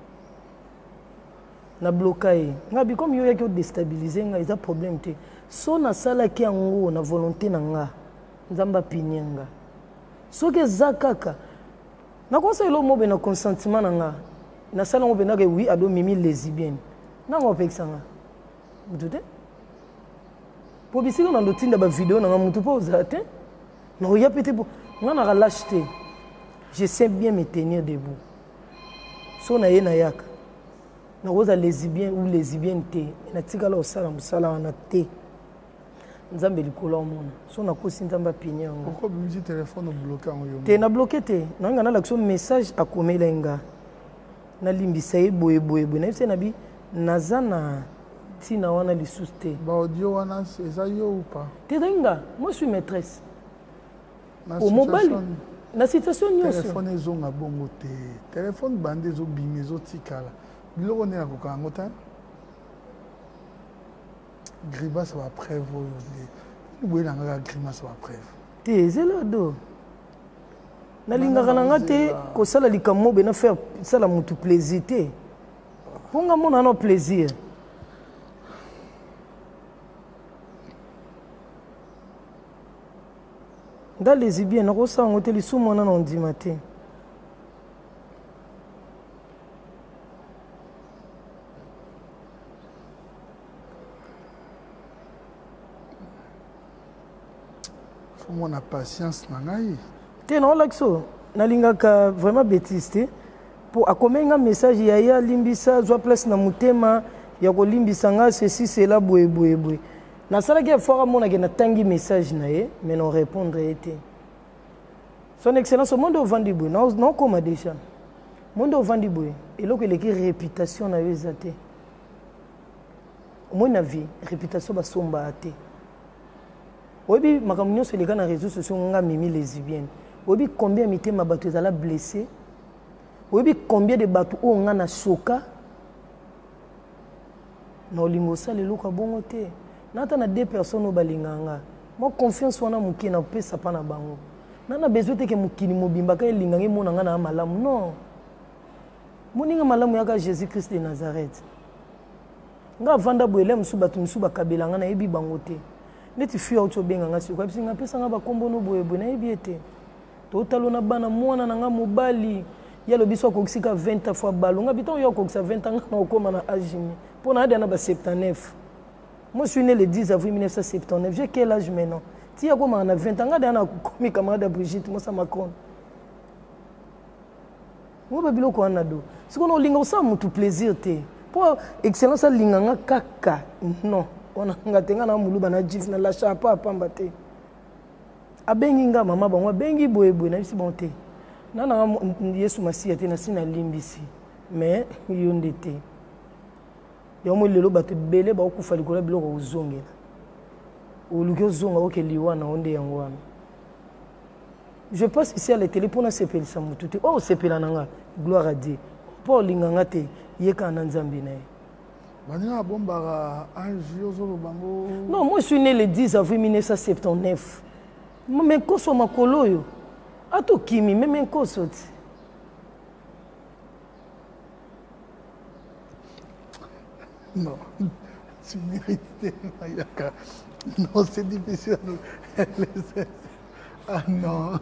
na bloqué nga bi comme yo yaki déstabiliser nga eza problème te so na sala ki yango na volonté na nga Nzamba pinyanga so ke zakaka na kosa elo mo be na consentement na nga na sala mo be na ke oui ado mimi lesbienne na ngo pekisa nga mututé pour bisika na ndotinda ba vidéo na nga mutu po uzate na oya pété pour nga na lâcheté. Je sais bien me tenir debout. So na ye na yaka na oza lesbienne ou lesbienne te na tikala osala musala na te Nzambe likolo omona so na kosi Nzamba pinya ngo. Pourquoi bimisi téléphone au bloqué en yo? Te na bloqué te na nga na l'action message akomela nga na limbisa ye boye na yise na bi nazana tina wana lisusu te. Ba audio wana eza yo ou pas? Te dinga, moi je suis maîtresse. Au mobile na situation nyonso. Téléphone ezonga bongo te. Téléphone bande zo bimezo tikala. Biloko ne akoka ngota. Griba ça va preuve aujourd'hui. Nous na nga grima ça va preuve. Te zelo do. Na linga na ngate ko sala likamo be na faire sala mutu plaisir te. Ponga mona no plaisir. Dans les lesbiennes, on ressent un hôtel sous mon nom du matin. Faut mon patience nangai. Te non lakso, na lingaka vraiment bêtise pour akomenga message ya limbisa zo place na mutema ya ko limbisa nga ceci cela boye. Na sala ki fora mona ke na tangi message na ye mais non répondre était. Son excellence au monde au Vandibou non comme déjà. Monde au Vandibou et là que les réputation na yo zate. Au moins na vie réputation ba somba ate. Obi makamunyo sur les canaux réseaux sociaux nga mimi lesbienne. Obi combien mité ma bateau ezala blessé. Obi combien de bateau o nga na choka. Na olingo sala loka bongo te. Nata na 2 personnes au balinganga. Moi confiance wana muki na pesa pa na bango. Nana besoin te ke mukini mobimba ka elingangi mona nga na malamu non. Moninga malamu yaka Jésus Christ de Nazareth. Nga vanda boele msuba tumsuba kabela nga na yebi bango te. Neti fuya ocho benga nga siko bisinga pesa nga ba kombo no boye na yebi ete. To talo na bana mwana na nga mobali. Yalo biso ko kisika 20 fois balo nga biton yo ko kisika 20 ans na okoma na ajimi. Pona ade na ba 79. Moi, je suis né le 10 avril 1979. J'ai quel âge maintenant? Si je suis 20 ans, je suis comme camarade de Brigitte, moi, ça m'a con. Moi, je suis là. Si on a un plaisir, pour excellence, on a kaka. Non. On a un moulou, on a jif, on a la chapa, on a un abenginga mama bango abengi boye na bisi bonté. Nana Yesu Masiya te na sina limbisi. Mais yondete. Yomo lelo bato belé ba okufa likola biloko ozongela. Oluki ozonga okeliwa na onde yango wana. Je passe ici à la télé pour na sepeli sa mutu te. Oh sepela nanga gloire à Dieu. Pour linganga te yeka na Nzambe na ye. Bania bombara ange ozolo bango. Non, moi je suis né le 10 avril 1979. Mais koso makolo yo. Ato kimi, même un kosoti. Non, tu mérites tellement, Yaka. Non, c'est difficile à nous laisser. Ah non.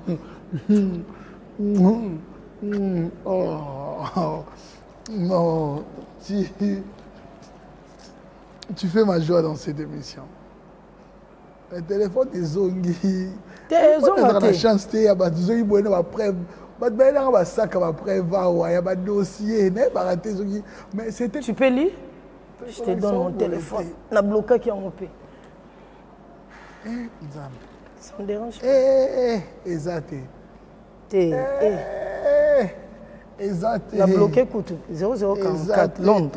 Oh, non, tu fais ma joie dans cette émission. Le téléphone des Zongi. La chance, il y a des Zongi qui ont après. Tu peux lire? Je te donne mon téléphone. La bloqué qui a mon paix. Ça me dérange pas. Exact. La bloqué coûte 0044 Londres.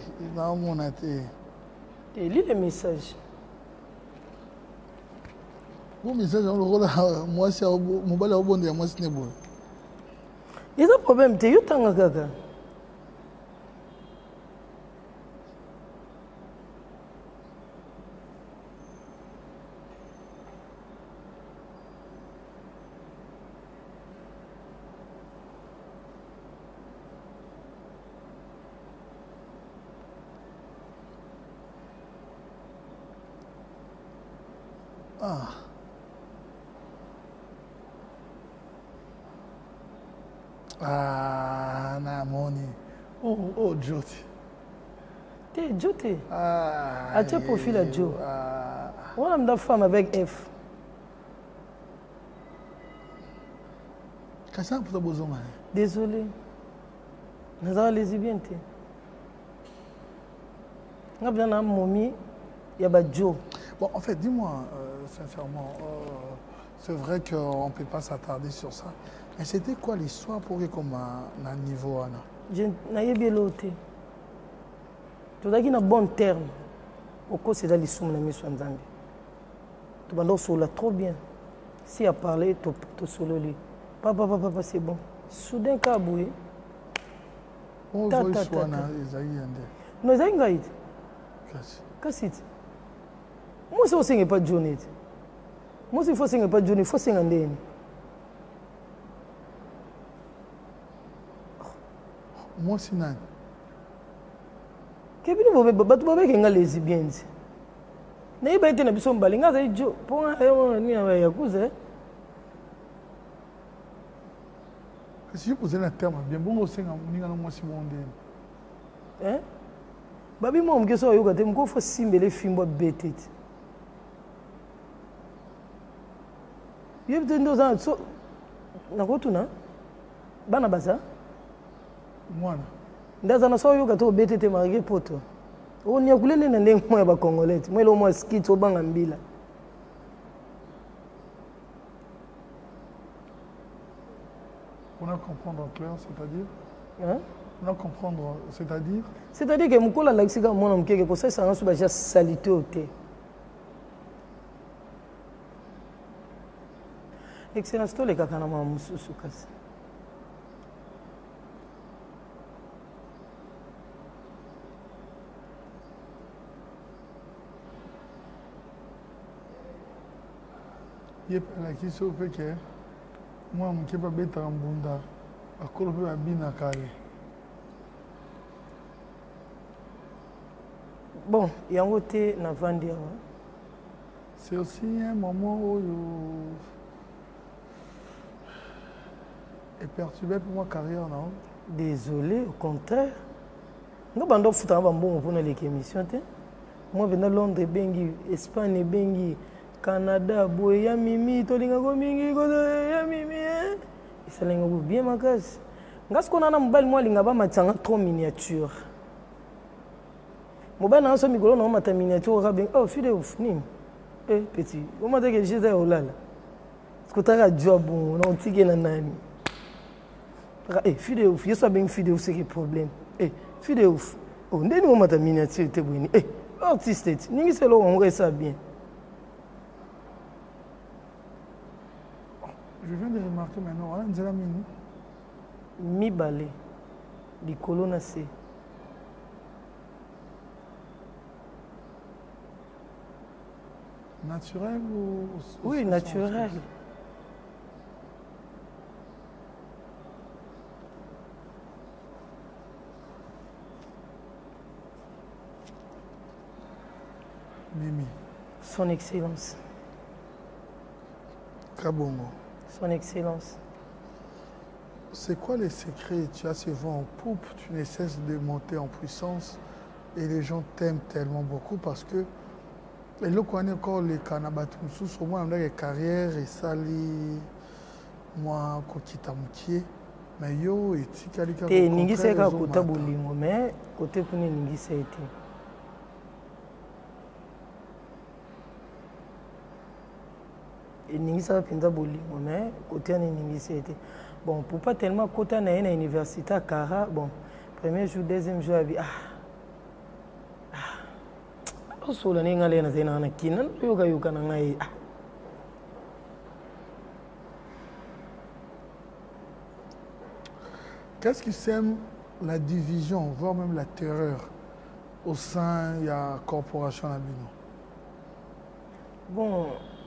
Lis les messages. Bon message, moi c'est mon bal au bon de moi ce n'est pas. Il y a un problème, tu es où t'en as. Namoni. Oh, Joti. T'es Joti. Ah, tu profil à Joe. On a une femme avec F. Qu'est-ce que tu as besoin? Désolé. Nous avons les bien. On a besoin d'un momie. Il y a Joe. Bon, en fait, dis-moi, sincèrement, c'est vrai qu'on ne peut pas s'attarder sur ça. Mais c'était quoi l'histoire pour que comme un niveau Anna? Je n'ai pas l'autre. Tu as dit un bon terme. Au cas c'est dans les sous de mission Nzambe. Tu vas là trop bien. Si à parler, tu solo lui. Papa, c'est bon. Soudain kaboué. On voit soit na Isaïe non, Isaïe ngaïd. Qu'est-ce moi si vous pas Johnny. Moi si vous pas Johnny, faut singa ndeni. Moi si nan. Kebini bobe batu bobe kenga lesbiennes. Na iba ite na biso mbali ngaza ijo. Ponga ni ya kuze. Si je posais un terme bien bon au sein ni ngana moi si mon ndeni. Hein? Babi mo mkeso yoka te mko fo simbele fimbo betete. Yebite ndo za so nakotuna bana basa mwana ndaza na so yoka to betete marike poto o ni akulele na ndenge mo ya ba congolais mo lo mo skit obanga mbila on a comprendre en clair c'est-à-dire hein on a comprendre c'est-à-dire que mukola laksika mona mkeke ko ça ça ba ja salité oté excellence to le kakana ma mususu kasi yep la qui se fait que moi mon kepa beta mbunda akolo pe abina kale bon yango te na vandi awa c'est aussi un moment où est perturbé pour ma carrière, non? Désolé, au contraire. Nous avons fait un bon pour les émissions. Moi, je viens de Londres, Bengi, Espagne, Bengi, Canada, Boya, Mimi, Tolinga, Mingi, Goya, Mimi. Et ça, c'est bien ma case. Parce qu'on a un bel mois, il y a trop miniature. Mon ben, on a une miniature. Oh, fidèle, eh, petit. Comment est-ce que j'ai dit, oh là là? Est-ce que tu as un job, on a un ticket dans la nuit? Eh, fidèle, je suis bien fidèle, c'est le problème. Eh, fidèle, oh, on a une miniature. Eh, artiste, ni c'est là on reste bien. Je viens de remarquer maintenant, on a une mini. Mi balé, les colonnes c'est. Naturel ou oui, naturel. Mimi. Son Excellence. Kabongo. Son Excellence. C'est quoi les secrets? Tu as ce vent en poupe, tu ne cesses de monter en puissance et les gens t'aiment tellement beaucoup parce que et là, quand on est encore les Kanabatu, au moins on a des carrières et ça, moi, quand tu moutier, mais yo, et tu as dit que ningi c'est ka kota bolingo, mais côté pour ningi c'est été. Et ningi ça pinda bolingo, mais côté ningi c'est été. Bon, pour pas tellement côté à une université à Kara, bon, premier jour, deuxième jour, solo ni ngale na zena na kinan yoga yoga na ngai. Qu'est-ce qui sème la division, voire même la terreur au sein de la corporation Nabino? Bon,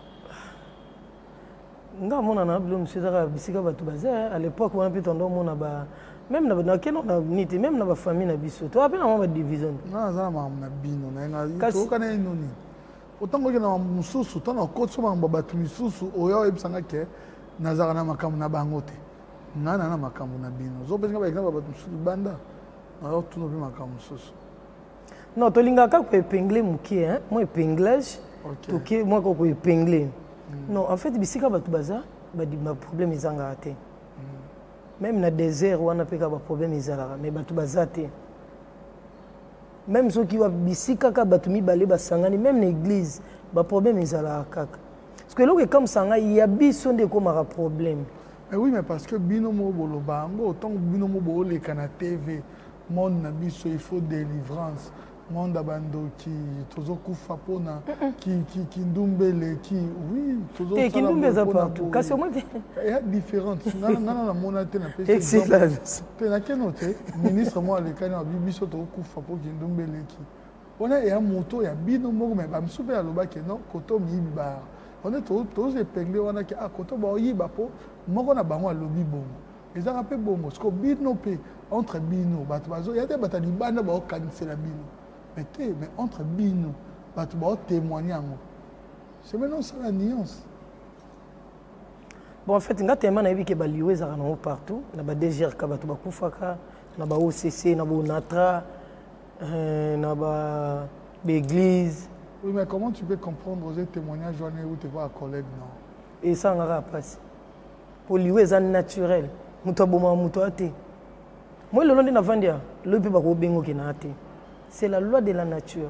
nga mona na blo monsieur zaka bisika batu baza à l'époque on a pu tendo mona ba même na keno na niti même na ba famille na biso to apena ma division na za ma na bino na nga to kana inoni otango ke na mususu to na kotso ma batu misusu oyo ebisanga ke na za na makamu na bango te ngana na makamu na bino zo bezinga ba exemple batu misusu banda na yo tuno bi makamu misusu non to linga ka ko épingler mukie hein moi épinglage to ke moi ko épingler non en fait bisika batu baza ba di ma problème ezanga te. Même dans le désert, on a pas de problème, mais batu bazate. Même ceux qui ont bisika ka batumi balé basangani, même l'église, ba problème ezala kaka. Parce que là comme ça, il y a bison de comme un problème. Oui, mais parce que binomo boloba, autant binomo bolo le kana TV, monde na biso il faut délivrance. Monde abando qui tozo kufa pona qui ndumbele qui oui tozo qui ndumbeza partout kasi moi il y a différentes non monate na pesa excellence te na kenote ministre moi le kana bibiso to kufa po qui ndumbele qui on a ya moto ya bino moko mais ba msupe ya loba ke non koto miba on est tozo épinglé on a ki a koto ba yiba po moko na bango lobi bongo ezaka pe bongo parce que bino pe entre bino bato bazo ya te batali banda ba okanisela la bino. Mais entre bino, tu vas témoigner. C'est maintenant ça la nuance. Bon, en fait, nga tellement na que baliwe za kana partout, na ba DGR ka batu ba kufaka, na ba OCC, na ba Onatra, na ba l'église. Oui, mais comment tu peux comprendre ces témoignages où tu vois un collègue non? Et ça ngara passe. Pour liwe za naturel. Muto boma muto ate. Moi le lundi na vandia, le pe ba ko bengo ke na ate. C'est la loi de la nature.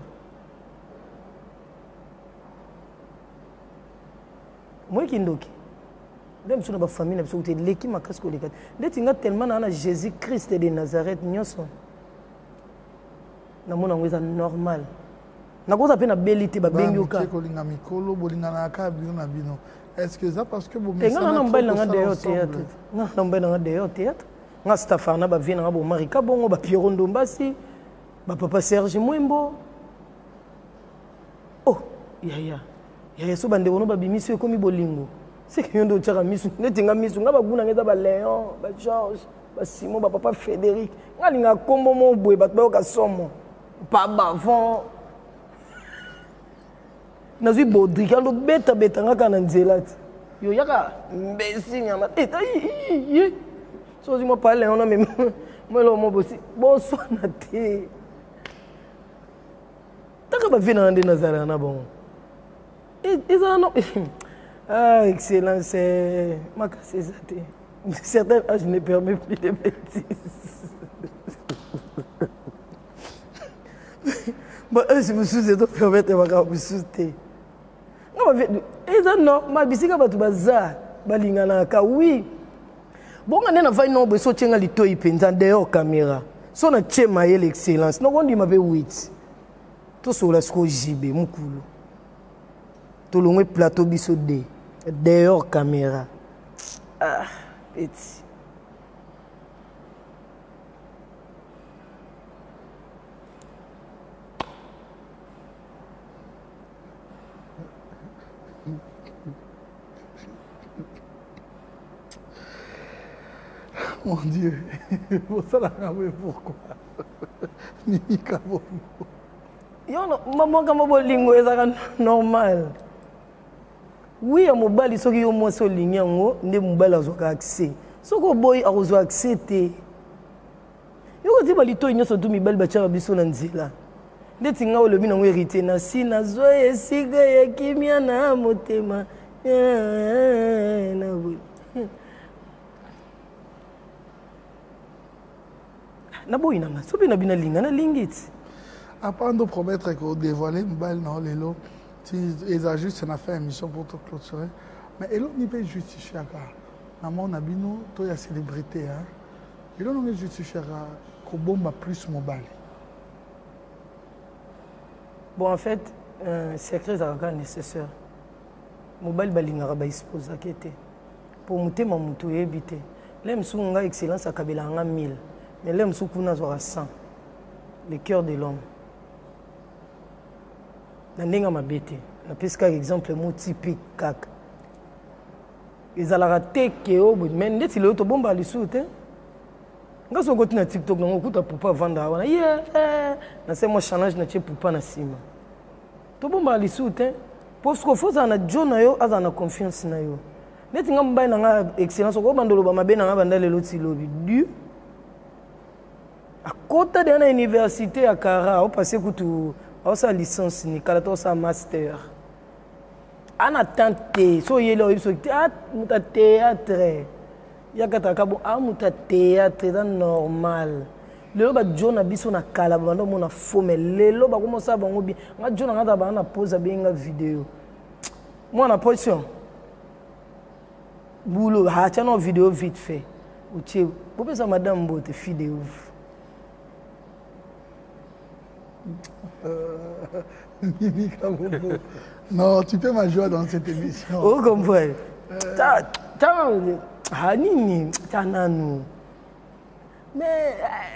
Moi qui ndoki. Même sur la famille, na biso te leki makasko lekat. Ndeti nga tellement na Jésus-Christ de Nazareth nyonso. Na mona ngweza normal. Na koza pe na belité ba bengoka. Ko linga mikolo bolinga na ka bino na bino. Est-ce que ça parce que vous me nga na mbala nga de théâtre. Nga na mbala nga de théâtre. Nga Stafana ba vina nga bo Marika bongo ba Pierre Ndombasi. Ba papa Serge Mwembo. Oh, ya so bande wono ba bimiso ekomi bolingo. C'est que yondo tshaka misu, netinga misu nga ba guna ngeza ba Léon, ba Georges, ba Simon, ba papa Frédéric. Nga linga kombo mo boye ba ka somo. Pa bavon. Nazui Baudric ando beta nga kana nzela. Yo yaka mbesi nyama. So moi pas Léon mais moi lo mo bosi. Bonso na te. Taka ba vina ande Nazareth na bon. Ils en ont ah excellence ma casse ça. Certains âges ne permet plus de bêtises. Bon si vous sous êtes permettre ma ka vous sous-té. Non mais ils en ont ma bisika ba tu baza balingana ka oui. Bon on na va no bo so tchenga litoi penza dehors caméra. So na tchema l'excellence. Non on dit ma be 8. Tout sur la sco JB mukulu. Tout le plateau biso D. Dehors caméra. Ah, petit. Mon Dieu, vous savez pourquoi? Mimi Kabongo. maman kama bolingo ezaka normal. Oui, à mobile, ce qui est au moins sur ligne, ne mobile a accès. Ce que boy a reçu accès, yo dit balito inyo so tumi bal bacha biso na nzela. Ndeti nga olobi na hérité na si na zo esiga ya kimia na motema. Na bo. Na boy na so bina bina linga na lingit. Après de promettre que dévoiler mbal na lelo. Ils ajustent, on a fait une émission pour te clôturer. Mais ils n'ont pas justifié. Dans mon abino, il y a célébrité. Ils n'ont pas justifié que bombe plus mobile. Bon, en fait, secret est nécessaire. Mobile balingara ba expose akete. Pour monter ma moto et éviter. L'aime sous nga excellence à Kabila nga 1000. Mais l'aime sous kuna zora 100. Le cœur de l'homme. Na ndenge mabete na pesika exemple mo typique kaka ezalaka te ke obo mais ndeti lelo to bomba lisu te nga so kotina TikTok nango kuta pupa vanda wana na sema chanage na che pupa na sima to bomba lisu te parce que faut na jona yo aza na confiance na yo ndeti nga mbai na nga excellence ko bandolo ba mabe na nga banda lelo ti lobi du à côté de na université à Kara au passé kutu sa licence ni kala sa master ana tante so yelo so muta théâtre yakata kabo muta théâtre dans normal lelo ba jona biso na kala bando mona fome lelo ba komo sa bango bi nga jona ngata ba na pose benga vidéo moi na position boulot ha tano vidéo vite fait uche bobe sa madame bote vidéo. Non, tu peux m'ajouter dans cette émission. Oh, comprends. Hanini, tananu. Mais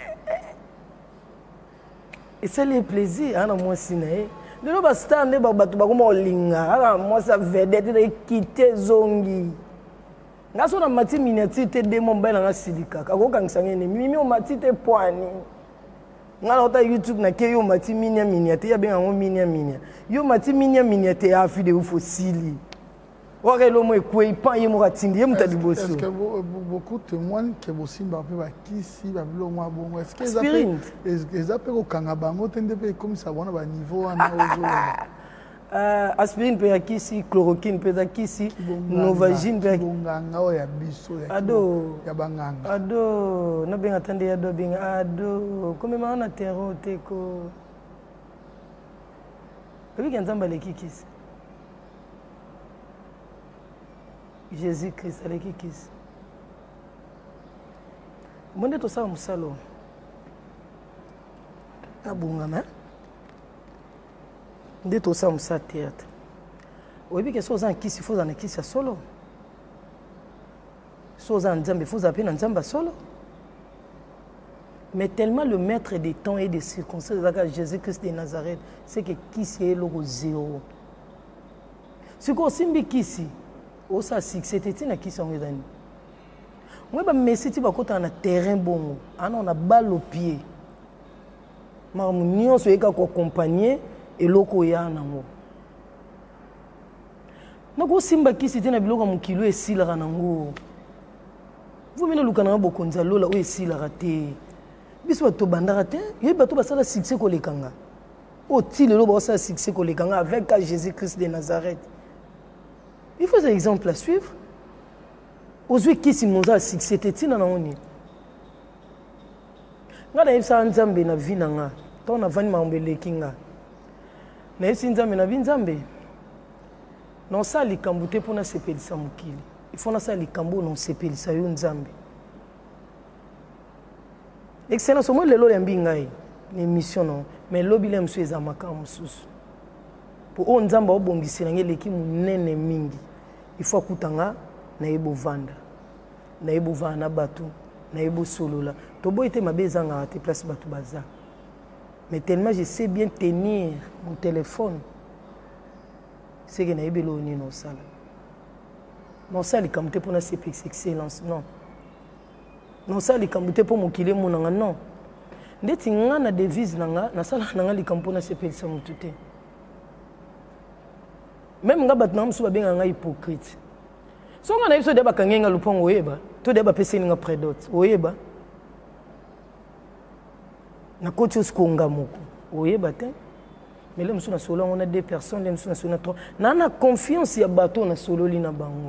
et c'est le plaisir, hein, moi siné. De nous bastar ne babatu bakoma olinga, moi ça vedette de quitter zongi. Ngaso na mati miniature te demo mbela nga silika. Kakoka ngisangene mimi o mati te poani. Ngala YouTube na ke yo mati minia te ya benga ngo minia yo mati minia te ya vidéo fossili ore lo mo ekwe pan ye mo ratindi ye mutadi boso. Est-ce que beaucoup témoignent que Bosimba peut ba kisi ba bilo mo bongo est-ce que ils appellent au kangabango tende pe comme ça wana ba niveau wana ozo aspirine pe ya kisi chloroquine pe ya kisi novagine pe nganga o ya biso ado ya banganga ado na benga tande ado benga ado comme ma na terreau teko ebi kanzamba le kikisi Jésus Christ le kikisi monde to sa musalo abungama nde to sa musa théâtre oyebi ke so za nkisi fo za na kisi ya solo so za nzambe fo za pe na nzamba solo mais tellement le maître des temps et des circonstances de Jésus-Christ de Nazareth c'est que kisi est le zéro ce qu'on simbi kisi o sa succès tete na kisi on ezani moi ba messi ti ba kota na terrain bongo ana on a balle au pied ma munio so eka ko accompagner eloko ya nango nako simba kisi te na biloko mokilo esilaka nango vumina lukana na bokonza lola o esilaka te biso bato bandaka te ye bato basala succès kolekanga o ti lelo basala succès kolekanga avec Jésus-Christ de Nazareth. Il faut un exemple à suivre. Ozwi kisi monza succès te tina na oni nga na yebisa nzambe na vi na nga to na vani mambo eleki nga na yebisi nzambe na vi nzambe na osala likambo te mpona sepelisa mokili il faut nasala likambo na osepelisa yo nzambe excellence omoi lelo yambi ngai na émission no mais lobi le mosusu eza makambo mosusu mpo oyo nzambe aobongisela ngai eleki monene mingi il faut akutanga nayeba ovanda nayeba ovanda na bato nayeba osolola toboyi te mabe ezangaka te place bato baza mais tellement je sais bien tenir mon téléphone c'est que nayebi eloko nini osala nosala likambo te mpona sepelisa excellence non nosala likambo te mpo mokili emonanga non ndeti nga na devise nanga na sala nanga likampo na sepelisa mutu te même nga bato na musu babenga nga hypocrite so nga na biso de bakangenga lupango oyeba to de bapeseni nga prédote oyeba na koti oskonga moko oyeba te mais le musu na solo on a 2 personnes le musu na solo na 3 na confiance ya bato na solo li na bango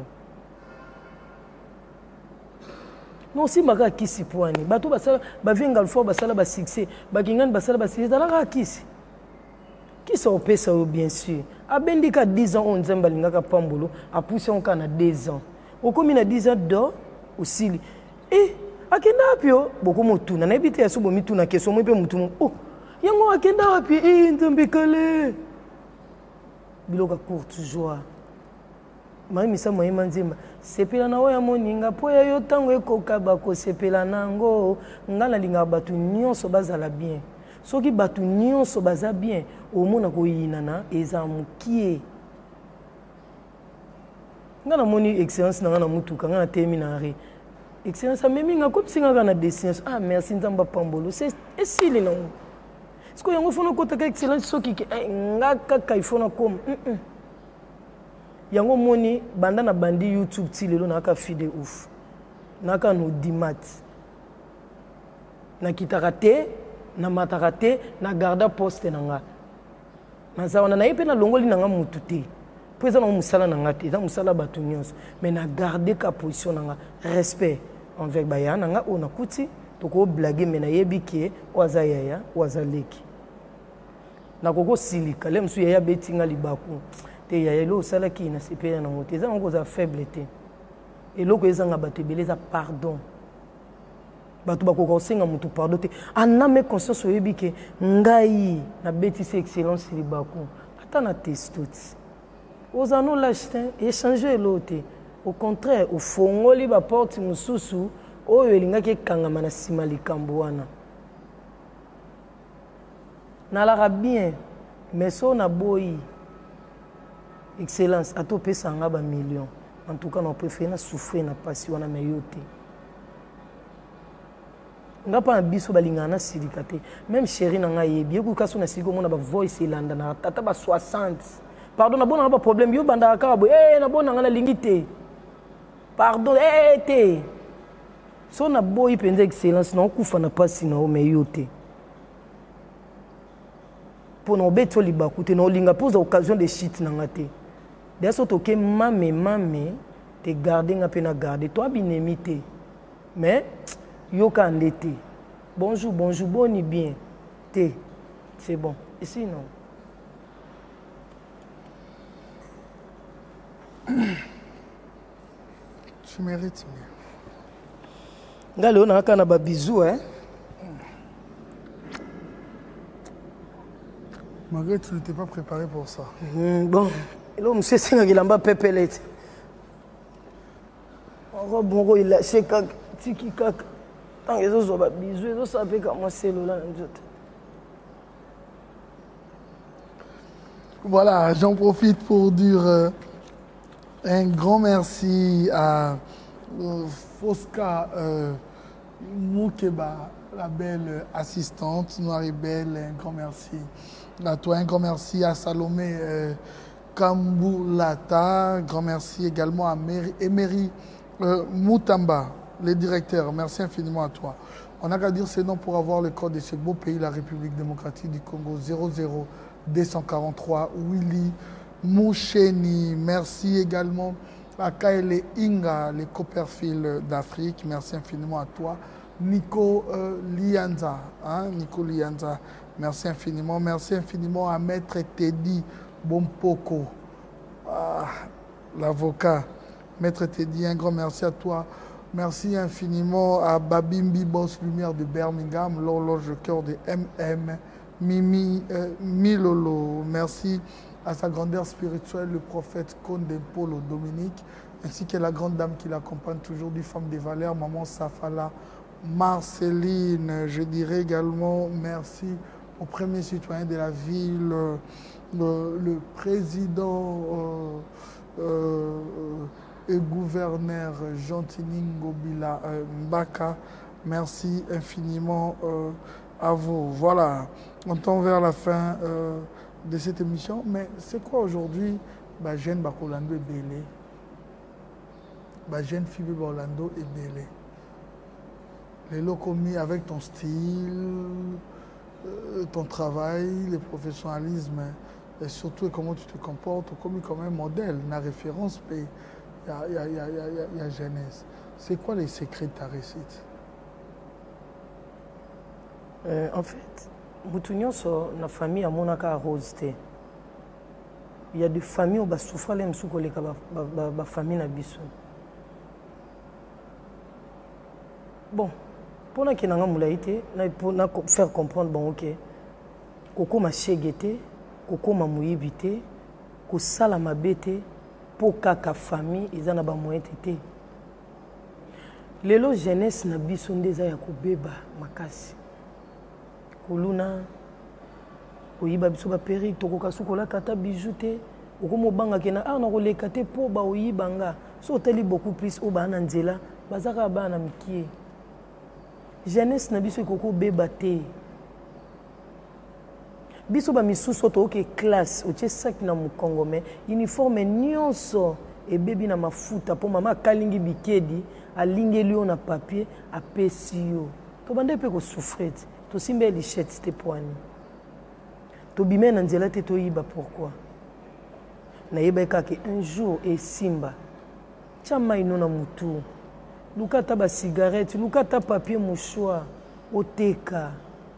non si maka kisi poani bato basala bavenga le fort basala ba succès bakingani basala ba succès la kisi kisa opesa yo bien sûr abendika 10 ans on nzemba lingaka pambolo a poussé on kana 2 ans okomi na 10 ans do osili akenda wapi yo boko motuna na ebite ya subo mituna keso mo pe mutu oh yango akenda wapi nzembe kale biloka courte joie mai misa moyema nzemba sepela na oya moninga po ya yo tango ekoka bako sepela nango ngala linga batu nyonso bazala bien soki batu nyonso baza bien omona ko yinana eza mukie ngana moni excellence na ngana mutuka ngana terminare excellence amemi nga ko singa na destination merci nzamba pambolo c'est esili na siko yango fona ko taka excellence soki ngaka kaifona kom yango moni banda na bandi YouTube ti lelo na ka fide ouf na ka no dimat na kitarate na matarate na garda poste na nga na zawana na yepe na longoli na nga mutu te pesa na musala na nga te za musala batu nyonso mais na garder ka position na nga respect envers bayana nga ona kuti to ko blaguer mais na yebi ke waza yaya waza leki na koko silika le msu yaya betinga libaku te yaya lo sala ki na sepela na ngote za ngo za faible te eloko ezanga bato beleza pardon bato bakoko senga mutu pardon te aname conscience oyebi ke ngai na betisi excellence libaku ata na testoti ozano lâche échanger l'autre au contraire au fongoli ba porte mususu oyo elingaki ekangama na sima likambo wana nalara bien mais so na boyi excellence atopesa nga ba million en tout cas na préféré na souffrir na pasi wana me yote nga pa biso balingana na silika te même chérie na nga yebi ekukaso na silika mona ba voice elanda na tata ba 60 pardon na bona ba problème yo banda akabo na bona nga na lingite pardon te so na boyi penza excellence na okufa na pasi na o me yote pour no beto libaku te no linga pose occasion de shit na nga te de so to ke mame te garder nga pe na garder toi binemi te mais yo ka ndete bonjour boni bien te c'est bon ici non tu mérites mieux. Ngalo na kana ba bisous Malgré tu n'étais pas préparé pour ça. Bon, là monsieur singa kilamba pepelete. Oro bongo il a cheka tiki kaka. Tant que zo ba bisous, zo sape comment c'est là nzote. Voilà, j'en profite pour dire un grand merci à Fosca Moukeba, la belle assistante, Noire et Belle, un grand merci à toi, un grand merci à Salomé Kamboulata, un grand merci également à Emery Moutamba, les directeurs, merci infiniment à toi. On n'a qu'à dire ces noms pour avoir le code de ce beau pays, la République démocratique du Congo, 00243, Willy Moucheni, merci également à Kaele Inga, les Copperfield d'Afrique, merci infiniment à toi. Nico Lianza, Nico Lianza, merci infiniment à Maître Teddy Bompoko, l'avocat. Maître Teddy, un grand merci à toi. Merci infiniment à Babimbi Boss Lumière de Birmingham, l'horloge cœur de MM, Mimi Milolo. Merci à sa grandeur spirituelle, le prophète Konde Polo Dominique, ainsi que la grande dame qui l'accompagne toujours du Femme des Valeurs, Maman Safala Marceline. Je dirais également merci au premier citoyen de la ville, le président et gouverneur Gentini Ngobila Mbaka. Merci infiniment À vous. Voilà, on tend vers la fin de cette émission. Mais c'est quoi aujourd'hui jeune Bakolando et Bélé? Jeune Fibe Orlando et Bélé. Les locaux mis avec ton style, ton travail, le professionnalisme, et surtout comment tu te comportes comme un modèle, une référence, il y a jeunesse. C'est quoi les secrets de ta réussite? En fait, mutu sur la famille à Monaka Rose. Il y a des familles où souffrent les famille na biso. Bon, pour na kinanga mulaité, pour faire comprendre bon OK. Koko ma chegete, koko ma muyibité, ko sala mabete pour kaka famille ezana ba moyen tété. Lelo jeunesse na biso ndeza ya kobeba makasi. Kuluna oyiba biso ba peri tokoka sukola tata bijouté okomo banga kena na koleka te po ba oyibanga so teli beaucoup plus o ba na nzela bazaka ba na mikie. Jeunesse na biso koko beba te. Biso ba misuso to ke classe o tche sak na mukongo me uniforme nyonso e bebi na mafuta po mama kalingi bikedi alingeli yo na papier apesi yo. To bande pe ko souffrir. To simbe lichette te poani. To bimé na nzela te to yiba pourquoi. Na yeba kake un jour et simba. Chama ino na mutu. Lukata ba cigarette, lukata papier mouchoir, oteka.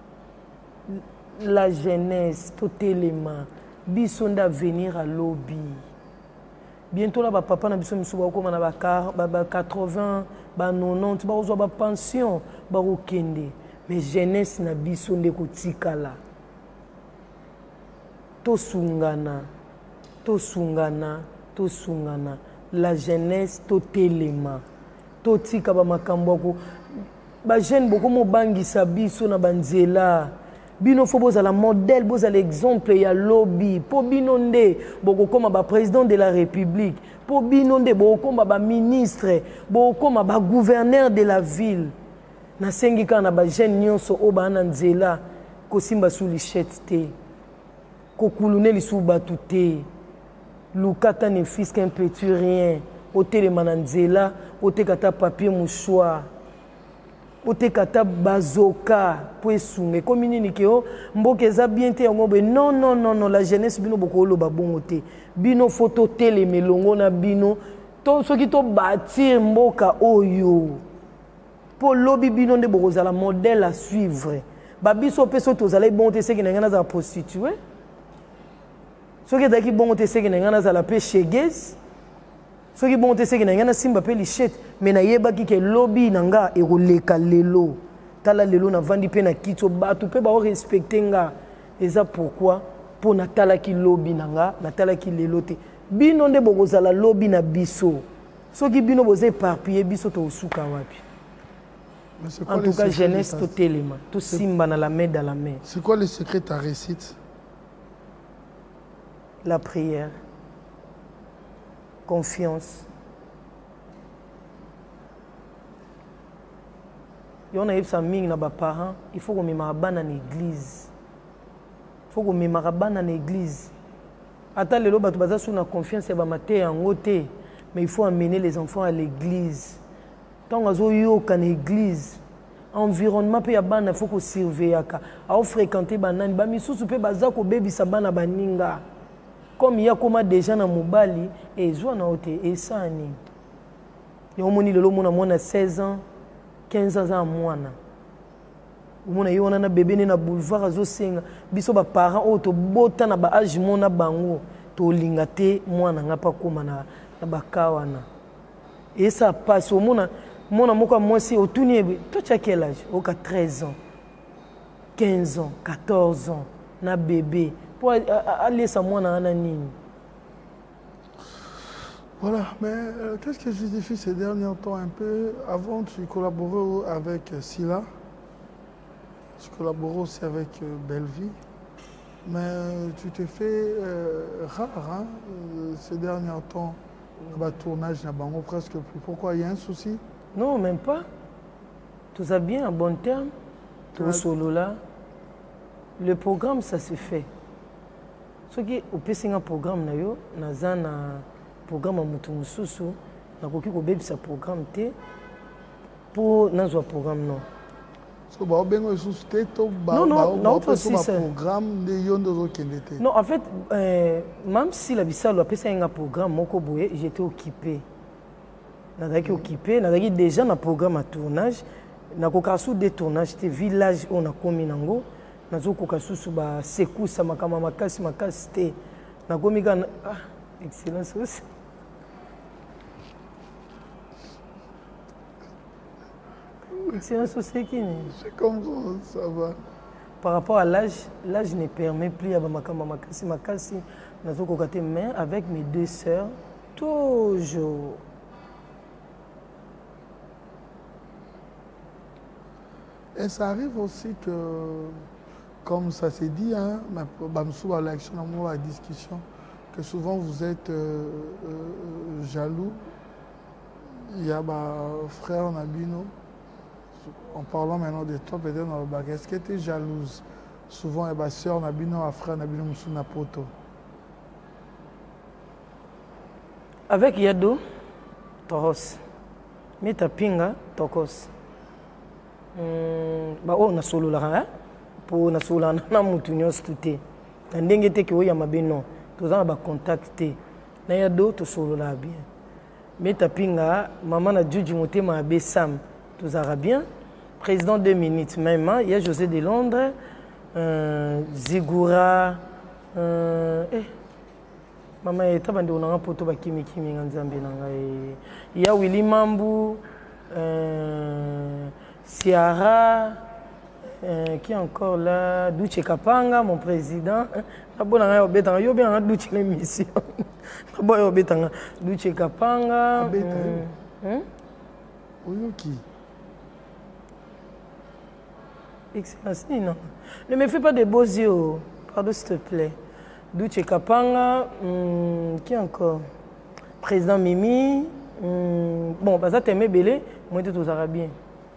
La jeunesse, tout élément. Bisonda venir à lobby. Bientôt là, papa na biso misuba ko na ba 80, ba 90, ba ozo ba pension, ba okende. Mais jeunesse na biso nde kotikala. Tosungana. La jeunesse totelema. Totika ba makambo ko ba jeune beaucoup mo bangisa biso na banzela. Bino fo bozala modèle, bozala exemple ya lobby. Po bino nde boko koma ba président de la République. Po bino nde boko koma ba ministre, boko koma ba gouverneur de la ville. Na sengi kana ba jeune nyonso o ba na nzela ko simba sous lichette te. Ko kulune li sous batu te. Lukata ne fils qu'un petit rien. O telema na nzela, o te kata papier mouchoir. O te kata bazoka po esunge komi nini ke o mboka eza bien te yango be non la jeunesse bino boko loba bongo te. Bino photo teleme longo na bino to soki to bâtir mboka oyo. Pour lobby bino nde bokozala modèle à suivre. Ba biso peso tozala bon te seki na ngana za prostituée. Soki daki bon te seki na ngana za la pe chegues. Soki bon te seki na ngana simba pe lichette mais na yeba ki ke lobby nanga e roleka lelo. Tala lelo na vandi pe na kito batu pe ba respecter nga. Eza pourquoi pour na tala ki lobby nanga, na tala ki lelo te. Bino nde bokozala lobby na biso. Soki bino boze éparpiller biso to suka wapi. En tout cas, jeunesse, tout élément, tout simba dans la main dans la main. C'est quoi le secret de ta réussite? La prière, confiance. Il y a une famille qui a parents, il faut qu'on me mette dans l'église. Il faut qu'on me mette dans l'église. Attends, les gens qui ont la confiance, mais il faut amener les enfants à l'église. Tant que vous avez une église, environnement peut y faut qu'on surveille à fréquenter banani ba misusu pe bazako baby sabana baninga comme il y a comme déjà na mobali et zo na ote et sani yo moni lelo mona 16 ans 15 ans à mwana mona yo na bébé na boulevard azo senga biso ba parents auto bota na ba âge mona bango to linga te mwana ngapa koma na bakawana et ça passe au mona mon amour, moi aussi, au tout niveau, toi, tu as quel âge? Au 13 ans, 15 ans, 14 ans, na bébé. Pour aller ça, moi, na ananine. Voilà, mais qu'est-ce que justifie ces derniers temps un peu? Avant, tu collaborais avec Silla, tu collaborais aussi avec Bellevie, mais tu te fais rare hein, ces derniers temps. Le tournage n'a pas presque plus. Pourquoi? Il y a un souci? Non, même pas. Tout ça bien, en bon terme. Tout solo là. Le programme, ça se fait. Ce qui est un programme, c'est un programme à Moutoumoussousou, c'est un programme pour un programme. Non, non, en fait, même si la Bissau a un programme, j'étais occupé. J'étais occupé, j'étais déjà dans un programme à tournage. J'ai des tournages, c'était village où on a commis nango. Nazo kokasusu ba sekusa makama makasi te nakomi kana excellence aussi. Excellence aussi qui c'est comme ça va. Par rapport à l'âge ne permet plus à makama makasi nazo kokate mais avec mes deux sœurs toujours. Et ça arrive aussi que, comme ça s'est dit, hein, à l'action, à la discussion, que souvent vous êtes jaloux. Il y a frère Nabino, en parlant maintenant de toi, peut-être dans le bac, est-ce que tu es jalouse? Souvent, il y a soeur Nabino, frère Nabino, Moussou Poto. Avec Yado, Toros. Mita Pinga, Tokos. On a solo là pour na solo na mutu nyos tuté na ndenge te ke oya mabeno tozana ba contacter na ya do to solo là bien mais tapinga maman na juju motema be sam tozara bien président 2 minutes même il y a José de Londres Zigura maman eta bande on a poto ba kimi nganzambe na ngai il y a Willy Mambu Ciara, qui est encore là, Douche Kapanga, mon président. Yo bien Douche l'émission. Douche Kapanga. Oyoki. Excellence, non. Ne me fais pas de beaux yeux. Pardon, s'il te plaît. Douche Kapanga, qui encore? Président Mimi. Bon, ça t'aimais belé, moi tu tous arabien.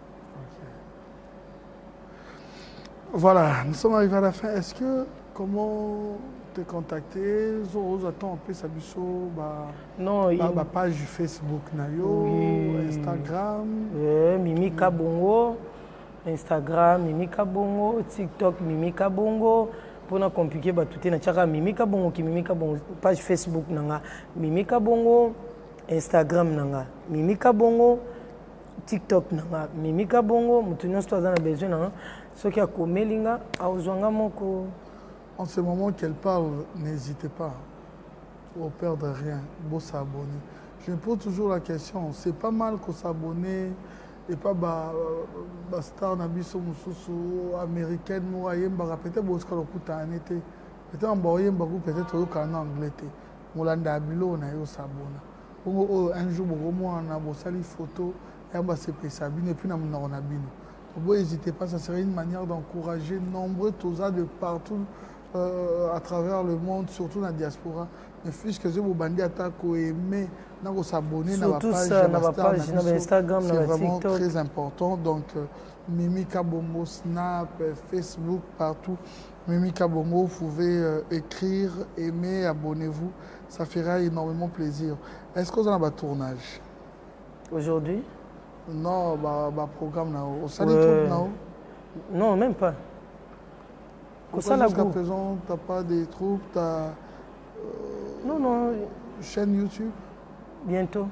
Voilà, nous sommes arrivés à la fin. Est-ce que, comment te contacter? Zoro, attends un peu, ça non, ma page Facebook, Nayo, oui. Instagram. Mimi Kabongo, Instagram, Mimi Kabongo, TikTok, Mimi Kabongo. Pour ne compliquer, tout est na Mimi Kabongo, qui Mimi Kabongo, page Facebook, nanga, Mimi Kabongo, Instagram, nanga, Mimi Kabongo, TikTok, nanga, Mimi Kabongo, mutunyo stoza na besoin, nanga. Ce qui a commis linga en ce moment qu'elle parle, n'hésitez pas. Vous ne perdre rien. Beau s'abonner. Je me pose toujours la question. C'est pas mal qu'on s'abonne et pas star nabiso mususu américaine moyemba peut-être boska lokuta anete peut-être en boyemba peut-être au canal anglais te molanda bilo na yo s'abonner. Un jour bomo na bosali photo et ba se pesa bino et puis na mona bino. N'hésitez pas, ça serait une manière d'encourager nombreux Tosa de partout à travers le monde, surtout dans la diaspora. Mais puisque vous bandits attaquent aimer, s'abonner à la page Instagram, c'est vraiment très important. Donc, Mimi Kabongo, Snap, Facebook, partout. Mimi Kabongo, vous pouvez écrire, aimer, abonnez-vous. Ça fera énormément plaisir. Est-ce que vous avez un tournage aujourd'hui? Non, programme là. Au Sanitou là. Non, même pas. Jusqu'à présent, tu n'as pas des troupes, tu as non. Chaîne YouTube? Bientôt.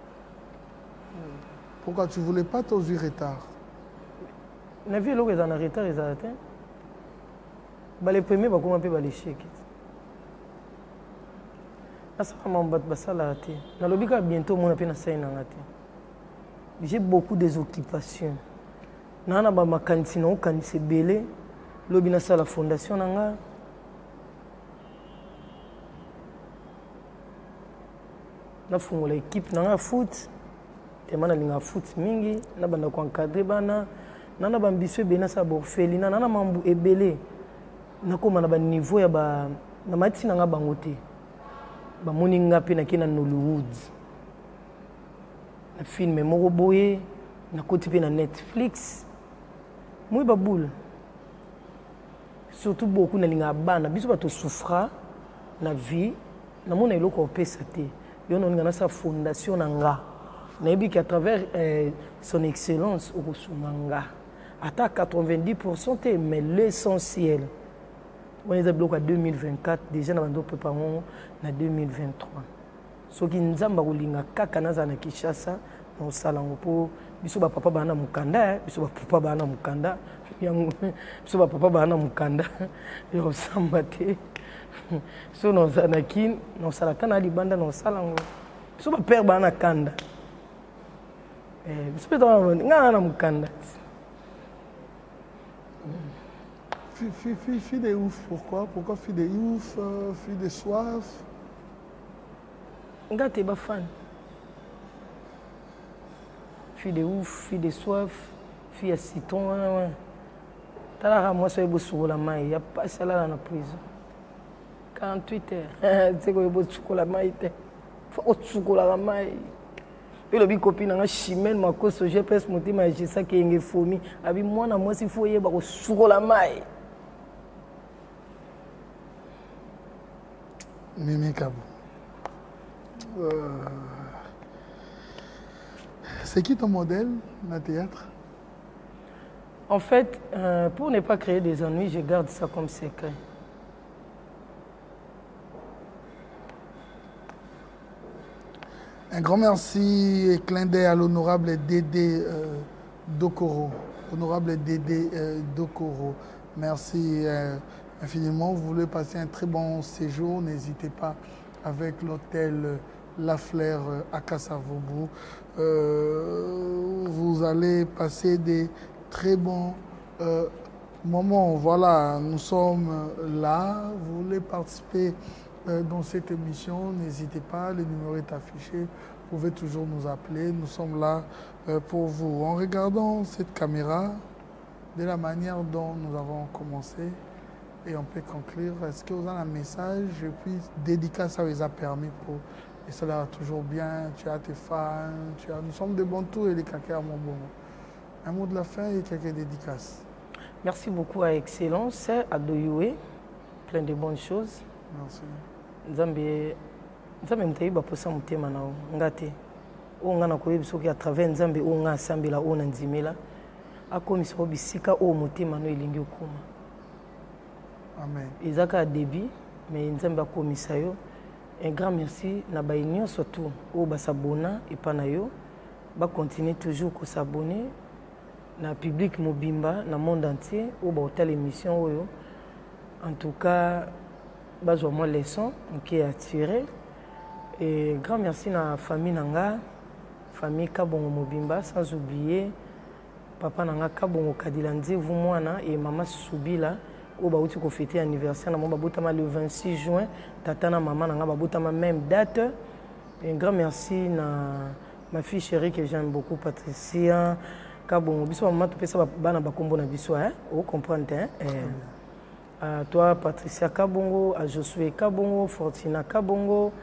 Pourquoi tu ne voulais pas t'oser retard? On a vu là où ils sont en retard, ils ont atteint. Les premiers, comment on peut les chèques. Bientôt, on a pu j'ai beaucoup d'occupations. Nana ba makanisi na okanisi belé lobi na sala fondation nanga. Na fungola équipe nanga foot. Temana linga foot mingi na banda ko encadrer bana. Nana ba mbiswe bena sa borfelina nana mambu ebelé. Na koma na ba niveau ya ba na matisi nanga bangote. Ba moninga pe na kina Nollywood. Film moko boye na koti pe na Netflix moi baboule surtout beaucoup na linga bana biso bato souffra na vie na mona eloko opesa te yo no ngana sa fondation na nga na yebi ki à travers son excellence au Sumanga ata 90% te mais l'essentiel on est bloqué à 2024 déjà na bando préparons na 2023 soki nzamba kolinga kaka naza na Kinshasa na salango po biso ba papa bana mukanda biso ba papa bana mukanda biso ba papa bana mukanda yo samba te so no zanakin no salatana libanda no salango biso ba père bana kanda biso peta ngana mukanda fille de ouf, pourquoi fille de ouf, fille de soif? Nga t'es pas fan. Fille de ouf, fille de soif, fille à citron. T'as moi ça est beau sur la main, il y a pas ça là dans la prison. 48 heures, tu sais quoi, il y a beau sur la main, faut sur la main. Et le copine nga chimène ma cause GPS monter ma j'ai ça qui est fourmi abi moi na moi si faut y ba ko sur la main. Mimi Kabou. C'est qui ton modèle dans le théâtre? En fait, pour ne pas créer des ennuis, je garde ça comme secret. Un grand merci et clin d'œil à l'honorable Dédé Dokoro. Honorable Dédé Dokoro. Merci infiniment. Vous voulez passer un très bon séjour, n'hésitez pas avec l'hôtel La Fleur à Kassavoubou. Vous allez passer des très bons moments. Voilà, nous sommes là. Vous voulez participer dans cette émission, n'hésitez pas, le numéro est affiché. Vous pouvez toujours nous appeler. Nous sommes là pour vous. En regardant cette caméra, de la manière dont nous avons commencé, et on peut conclure. Est-ce que vous avez un message et puis dédicace, ça vous a permis pour. Et cela va toujours bien. Tu as tes fans, nous sommes de bons tours et les caca à mon bon. Un mot de la fin et quelques dédicaces. Merci beaucoup à Excellence, à Doyoué. Plein de bonnes choses. Merci. Nzambe mtayi baposa mutema na ngate o ngana koyebi soki à travers Nzambe o nga sambela o na ndimela akomisa ko bisika o mutema no elingi okuma. Amen. Ezaka débit mais Nzambe akomisa yo. Un grand merci na ba union surtout o basabona et pa na yo ba continuer toujours ko s'abonner na public mobimba na monde entier o ba hôtel émission oyo. En tout cas bazo moi leçon qui est attiré et grand merci na famille nanga famille Kabongo Mobimba sans oublier papa nanga Kabongo Kadilandze vous mwana et maman Soubila au ba uti ko fêter anniversaire na mo babotama le 26 juin tata na maman nanga babotama même date et grand merci na ma fille chérie que j'aime beaucoup Patricia Kabongo biso maman to pesa bana bakombo na biso hein vous comprenez hein à toi Patricia Kabongo, à Josué Kabongo, Fortina Kabongo,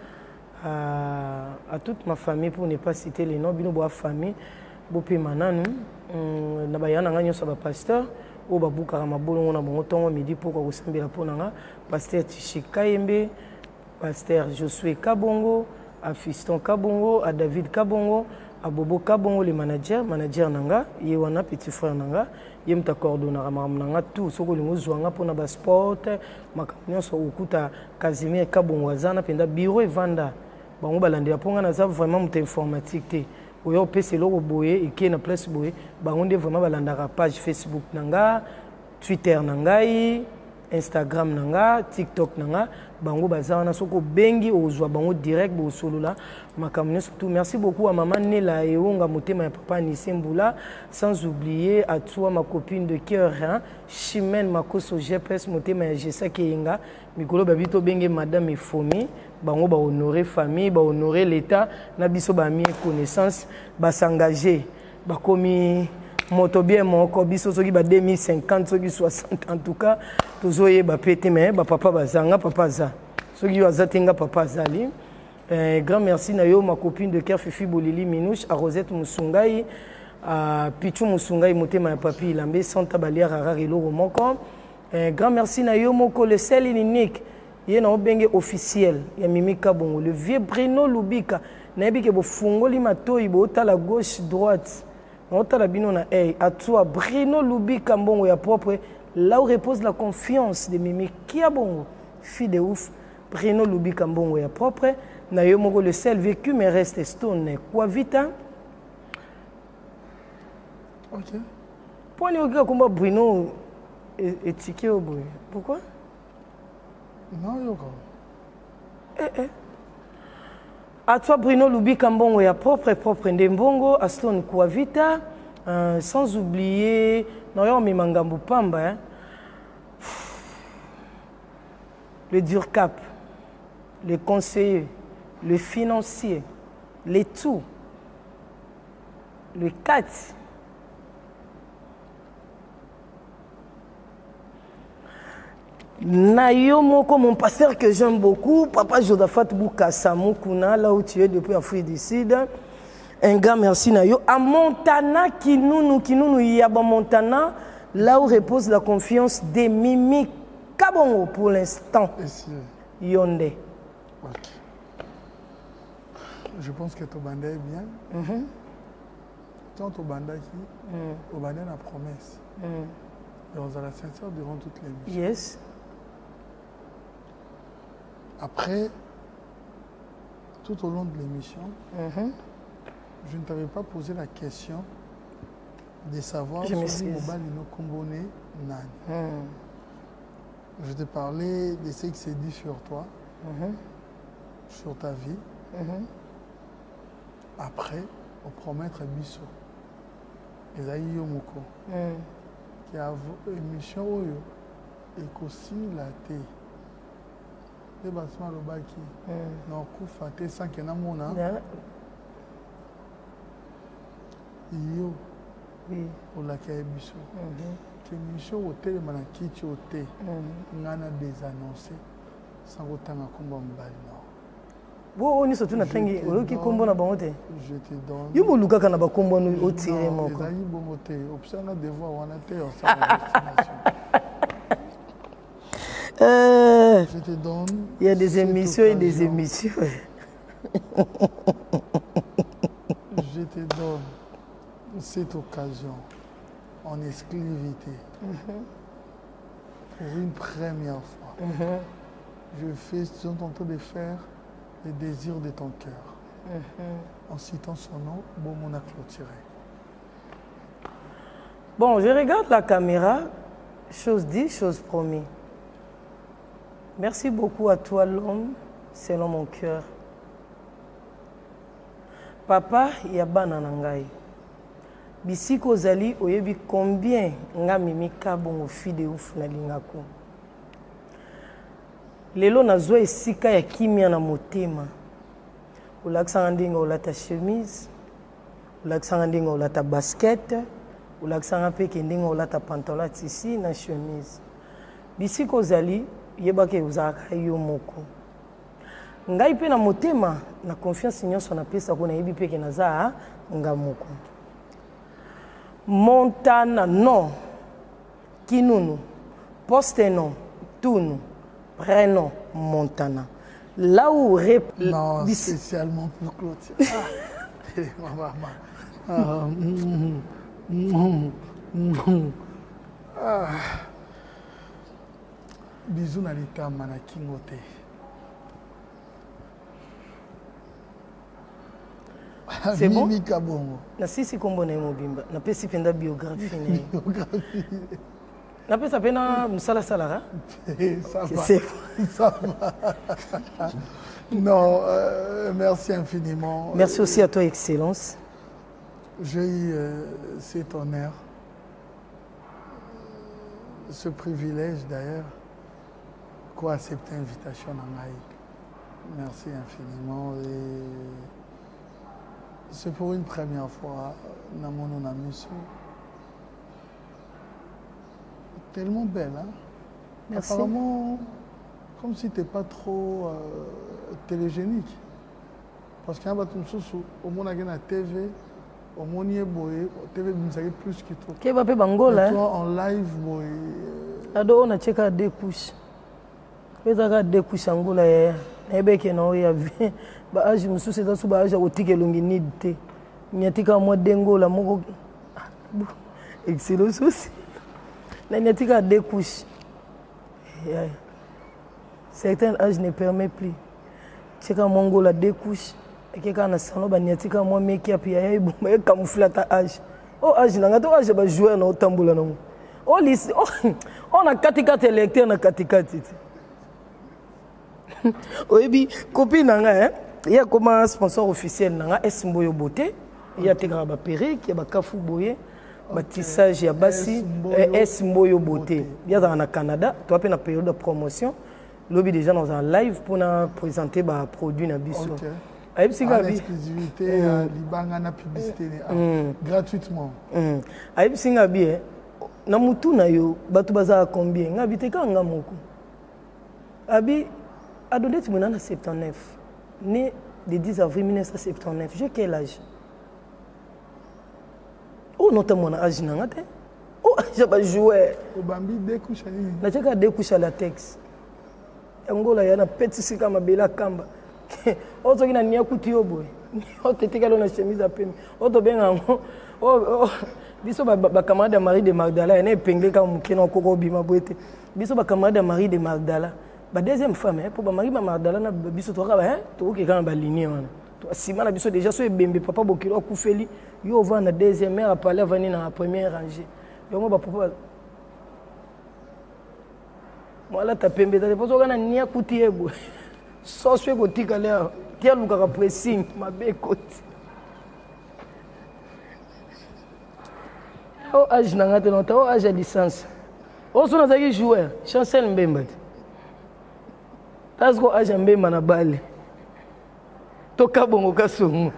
à toute ma famille pour ne pas citer les noms, bino boa famille, bopé mananu, nabayana nga nyosa ba pasteur, o babuka mabolo na bongo tongo midi pour ko sambela ponanga, pasteur Tishika Yembe, pasteur Josué Kabongo, à Fiston Kabongo, à David Kabongo, à Bobo Kabongo le manager nanga, yewana petit frère nanga. Yem ta coordonnera nanga tout soko lingo zwanga pona ba sport makamyo so ukuta Casimir Kabongo azana penda bureau evanda bango balandela ponga na za vraiment muta informatique te oyo pese loko boye eke na place boye bango nde vraiment balandaka page Facebook nanga Twitter nangai Instagram nanga TikTok nanga bango bazana soko bengi ozwa bango direct bo solola makamyo surtout merci beaucoup à maman Nela Eonga motema ya papa Nisembula sans oublier à toi ma copine de cœur hein Chimène Makoso GPS motema ya Jessa Kenga mikolo babito benge madame Fomi bango ba honorer famille ba honorer l'état na biso ba mi connaissance ba s'engager ba komi moto bien moko biso soki ba 2050 soki 60 en tout cas tozoye ba pété mais ba papa bazanga papa za soki bazatenga papa zali grand merci na yo ma copine de cœur Fifi Bolili Minouche à Rosette Musungai à Pichu Musungai motema ya papi lambe Santa Balia rara loro moko Un grand merci na yo moko le seul unique. Il na obenge officiel ya Mimi Kabongo le vieux Bruno Lubika na bi ke bo fungoli matoyi bo ta la gauche droite. Na ta la bino na à toi Bruno Lubika mbongo ya propre là où repose la confiance de Mimi Kabongo fille de ouf Bruno Lubika mbongo ya propre na yo moko le seul vécu mais reste stone quoi vita. OK. Pour nous dire comment Bruno est tiqué au bruit. Pourquoi? Non, Yoko. À toi, Bruno Lubika Mbongo, il y a propre Ndembongo, Aston Kouavita, sans oublier, non, mais Mangambo Pamba, le DURCAP, le conseiller, le financier, les tout, le 4. Nayo Moko, mon pasteur que j'aime beaucoup, Papa Jodafat Boukassa Moukouna, là où tu es depuis Afrique du Sud. Un grand merci Nayo. À Montana, Kinounou, Yaba Montana, là où repose la confiance de Mimi Kabongo pour l'instant. Yonde. Okay. Je pense que ton bandé est bien. Tant ton bandé qui, au bandé la promesse. Et on a la sincère durant toutes les missions. Yes. Après, tout au long de l'émission, je ne t'avais pas posé la question de savoir si Mobali no Kombone Nani. Je t'ai parlé de ce qui s'est dit sur toi, sur ta vie. Après, au promettre Bisso, Esaïe Yomoko, qui a une émission et aussi la thé. Les bâtiments le baki non kufa te sans que namona yo pour la kabiso que mission hôtel manaki ti hôtel ngana des annoncé sans autant komba mbali non bo oni sotu na tangi oloki kombo na bango te je te donne yo moluka kana ba kombo no otire moko ezali bongo te option na devoir wana te ça destination. Je te donne. Il y a des émissions et des émissions. Je te donne cette occasion en exclusivité pour une première fois. Je fais ce que tu es en train de faire, les désirs de ton cœur. En citant son nom, bon, on a clôturé. Bon, je regarde la caméra. Chose dit, chose promis. Merci beaucoup à toi, l'homme, selon mon cœur. Papa, yabana nangai. Bisiko zali oyebi combien nga Mimi Kabongo fille de ouf na lingako. Lelo nazwa esika ya kimia na motema. Olakisanga ndenge olata chemise, olakisanga ndenge olata basket, olakisanga mpe ke ndenge olata pantalon tisi na chemise. Bisiko zali yebake uzaka yo moko. Ngai pe na motema na confiance nyonso na pesa ko na yebi pe ke naza nga moko. Montana non. Kinunu. Poste non. Tunu. Prénom Montana. Là où non, spécialement pour clôturer. Bisous na lita mana kingote. C'est bon? Mimi Kabongo. Na sisi kombo na mobimba. Na pesi penda biographie ne. Na pesa pena msala salara. Ça va. Ça va. Non, merci infiniment. Merci aussi à toi, Excellence. J'ai eu cet honneur, ce privilège d'ailleurs, quoi accepter l'invitation à Maï. Merci infiniment. Et c'est pour une première fois, dans mon ami, tellement belle, hein? Merci. Apparemment, comme si tu n'es pas trop télégénique. Parce qu'il y a au monde qui a la TV, au monde qui a TV, vous savez plus que toi. Qui va faire Bangola? Toi en live, ado on a cheka 2 couches. Ezaka 2 couches angula ya. Ebeke na oya vi. Ba âge mususu eza su ba âge otike longi nid. Nyatika mo dengola moko. Excellent aussi. La nyatika 2 couches. Certains âges ne permettent plus. Cheka mongola 2 couches. Et quand on a salon, on a dit que moi, mec, il camoufle ta âge. Oh, âge, on a joué dans le tambour. Oh, lycée, on a 4 électeurs dans 4. Oui, copine, il y a comme un sponsor officiel, S Mboyo Beauté. Il y a des perruques, il y a des kafou boye, des tissages, il y a bassi, S Mboyo Beauté. Il y a dans le Canada, tu as une période de promotion. Lobby déjà dans un live pour présenter des produits dans Bissau. En exclusivité, la publicité gratuitement. Aïe, Singabi, na mutu na yo, batu baza combien? Ngabi te ka ngamoko. Abi, adonné tu m'en 79, né le 10 avril 1979. J'ai quel âge? Oh, non, t'as mon âge n'a pas. Oh, j'ai pas joué. Au Bambi, 2 couches à l'île. Na cheka 2 couches à latex. Angola yana petit sika mabela kamba. Oto kina nia kuti oboy. Oto tekalo na chemise à peine. Oto benga ngo. Oh biso ba camarade Marie de Magdala ene pengle ka mukena koko bima boete. Biso ba camarade Marie de Magdala. Ba deuxième femme pour ba Marie Magdala na biso to ka ba to ke ka ba ligne wana. To sima na biso déjà so ebembe papa bokilo akufeli yo va na deuxième mère apale vani na première rangée. Yo mo ba papa Moi ta pembe ta pozo kana nia kuti ebo. So swe ko tika leo. Tia luka ka pressing mabe koti. O âge na ngate non ta o âge licence. O so na zaki joueur, Chancel Mbemba. Tasko âge Mbemba na bale. Toka bongo kasongo.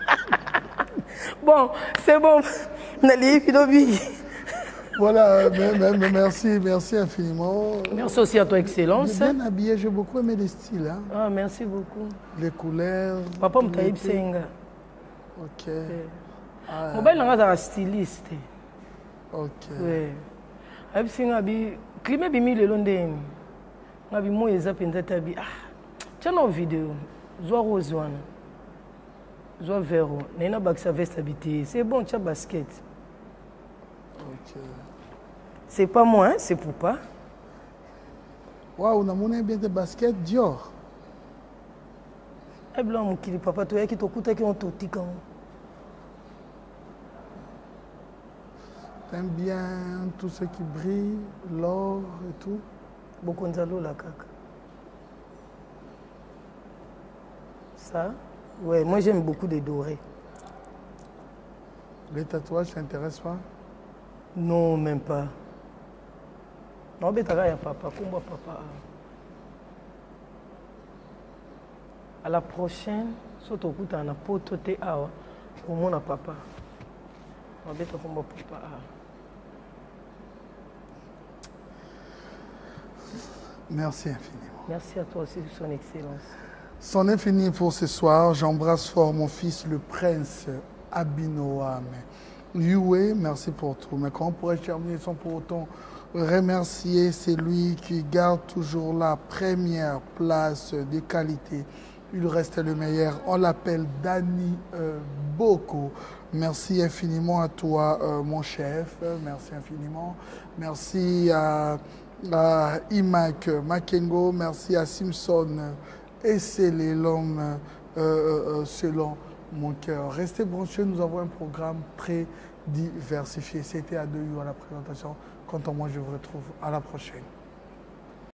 Bon, c'est bon. Nali Fidobi. Voilà, merci infiniment. Merci aussi à toi, Excellence. Bien habillé, j'ai beaucoup aimé les styles. Hein. Ah, merci beaucoup. Les couleurs. Papa Mtaïb Senga. Ok. Mon bel est un styliste. Ok. Oui. Aïb Senga, climat bimi le long de Nabi mo ezap ndatabi. Ah. Tiens nos vidéos. Zoa Rosoana. Zoa Vero. Nena baksa veste habité. C'est bon, tu as basket. Ok. C'est pas moi, hein, c'est pour pas. Waouh, on a mon bien de basket Dior. Eh blanc, mon kili papa, toi qui t'occupes qui ont tout dit quand. T'aimes bien tout ce qui brille, l'or et tout. Beaucoup de la caca. Ça, ouais, moi j'aime beaucoup des dorés. Les tatouages, ça t'intéresse pas? Non, même pas. Non, mais t'as papa, comment papa? À la prochaine, surtout quand on a poto te awa, au moins à papa. Non, mais t'as comment papa? Merci infiniment. Merci à toi aussi, son excellence. C'en est fini pour ce soir. J'embrasse fort mon fils, le prince Abinoam. Yue, merci pour tout. Mais comment pourrais je terminer sans pour autant remercier celui qui garde toujours la première place de qualité. Il reste le meilleur. On l'appelle Dani Boko. Merci infiniment à toi, mon chef. Merci infiniment. Merci à Imak Makengo. Merci à Simpson. Et c'est l'homme selon mon cœur. Restez branchés, nous avons un programme très diversifié. C'était à 2 à la présentation. Quant à moi, je vous retrouve à la prochaine.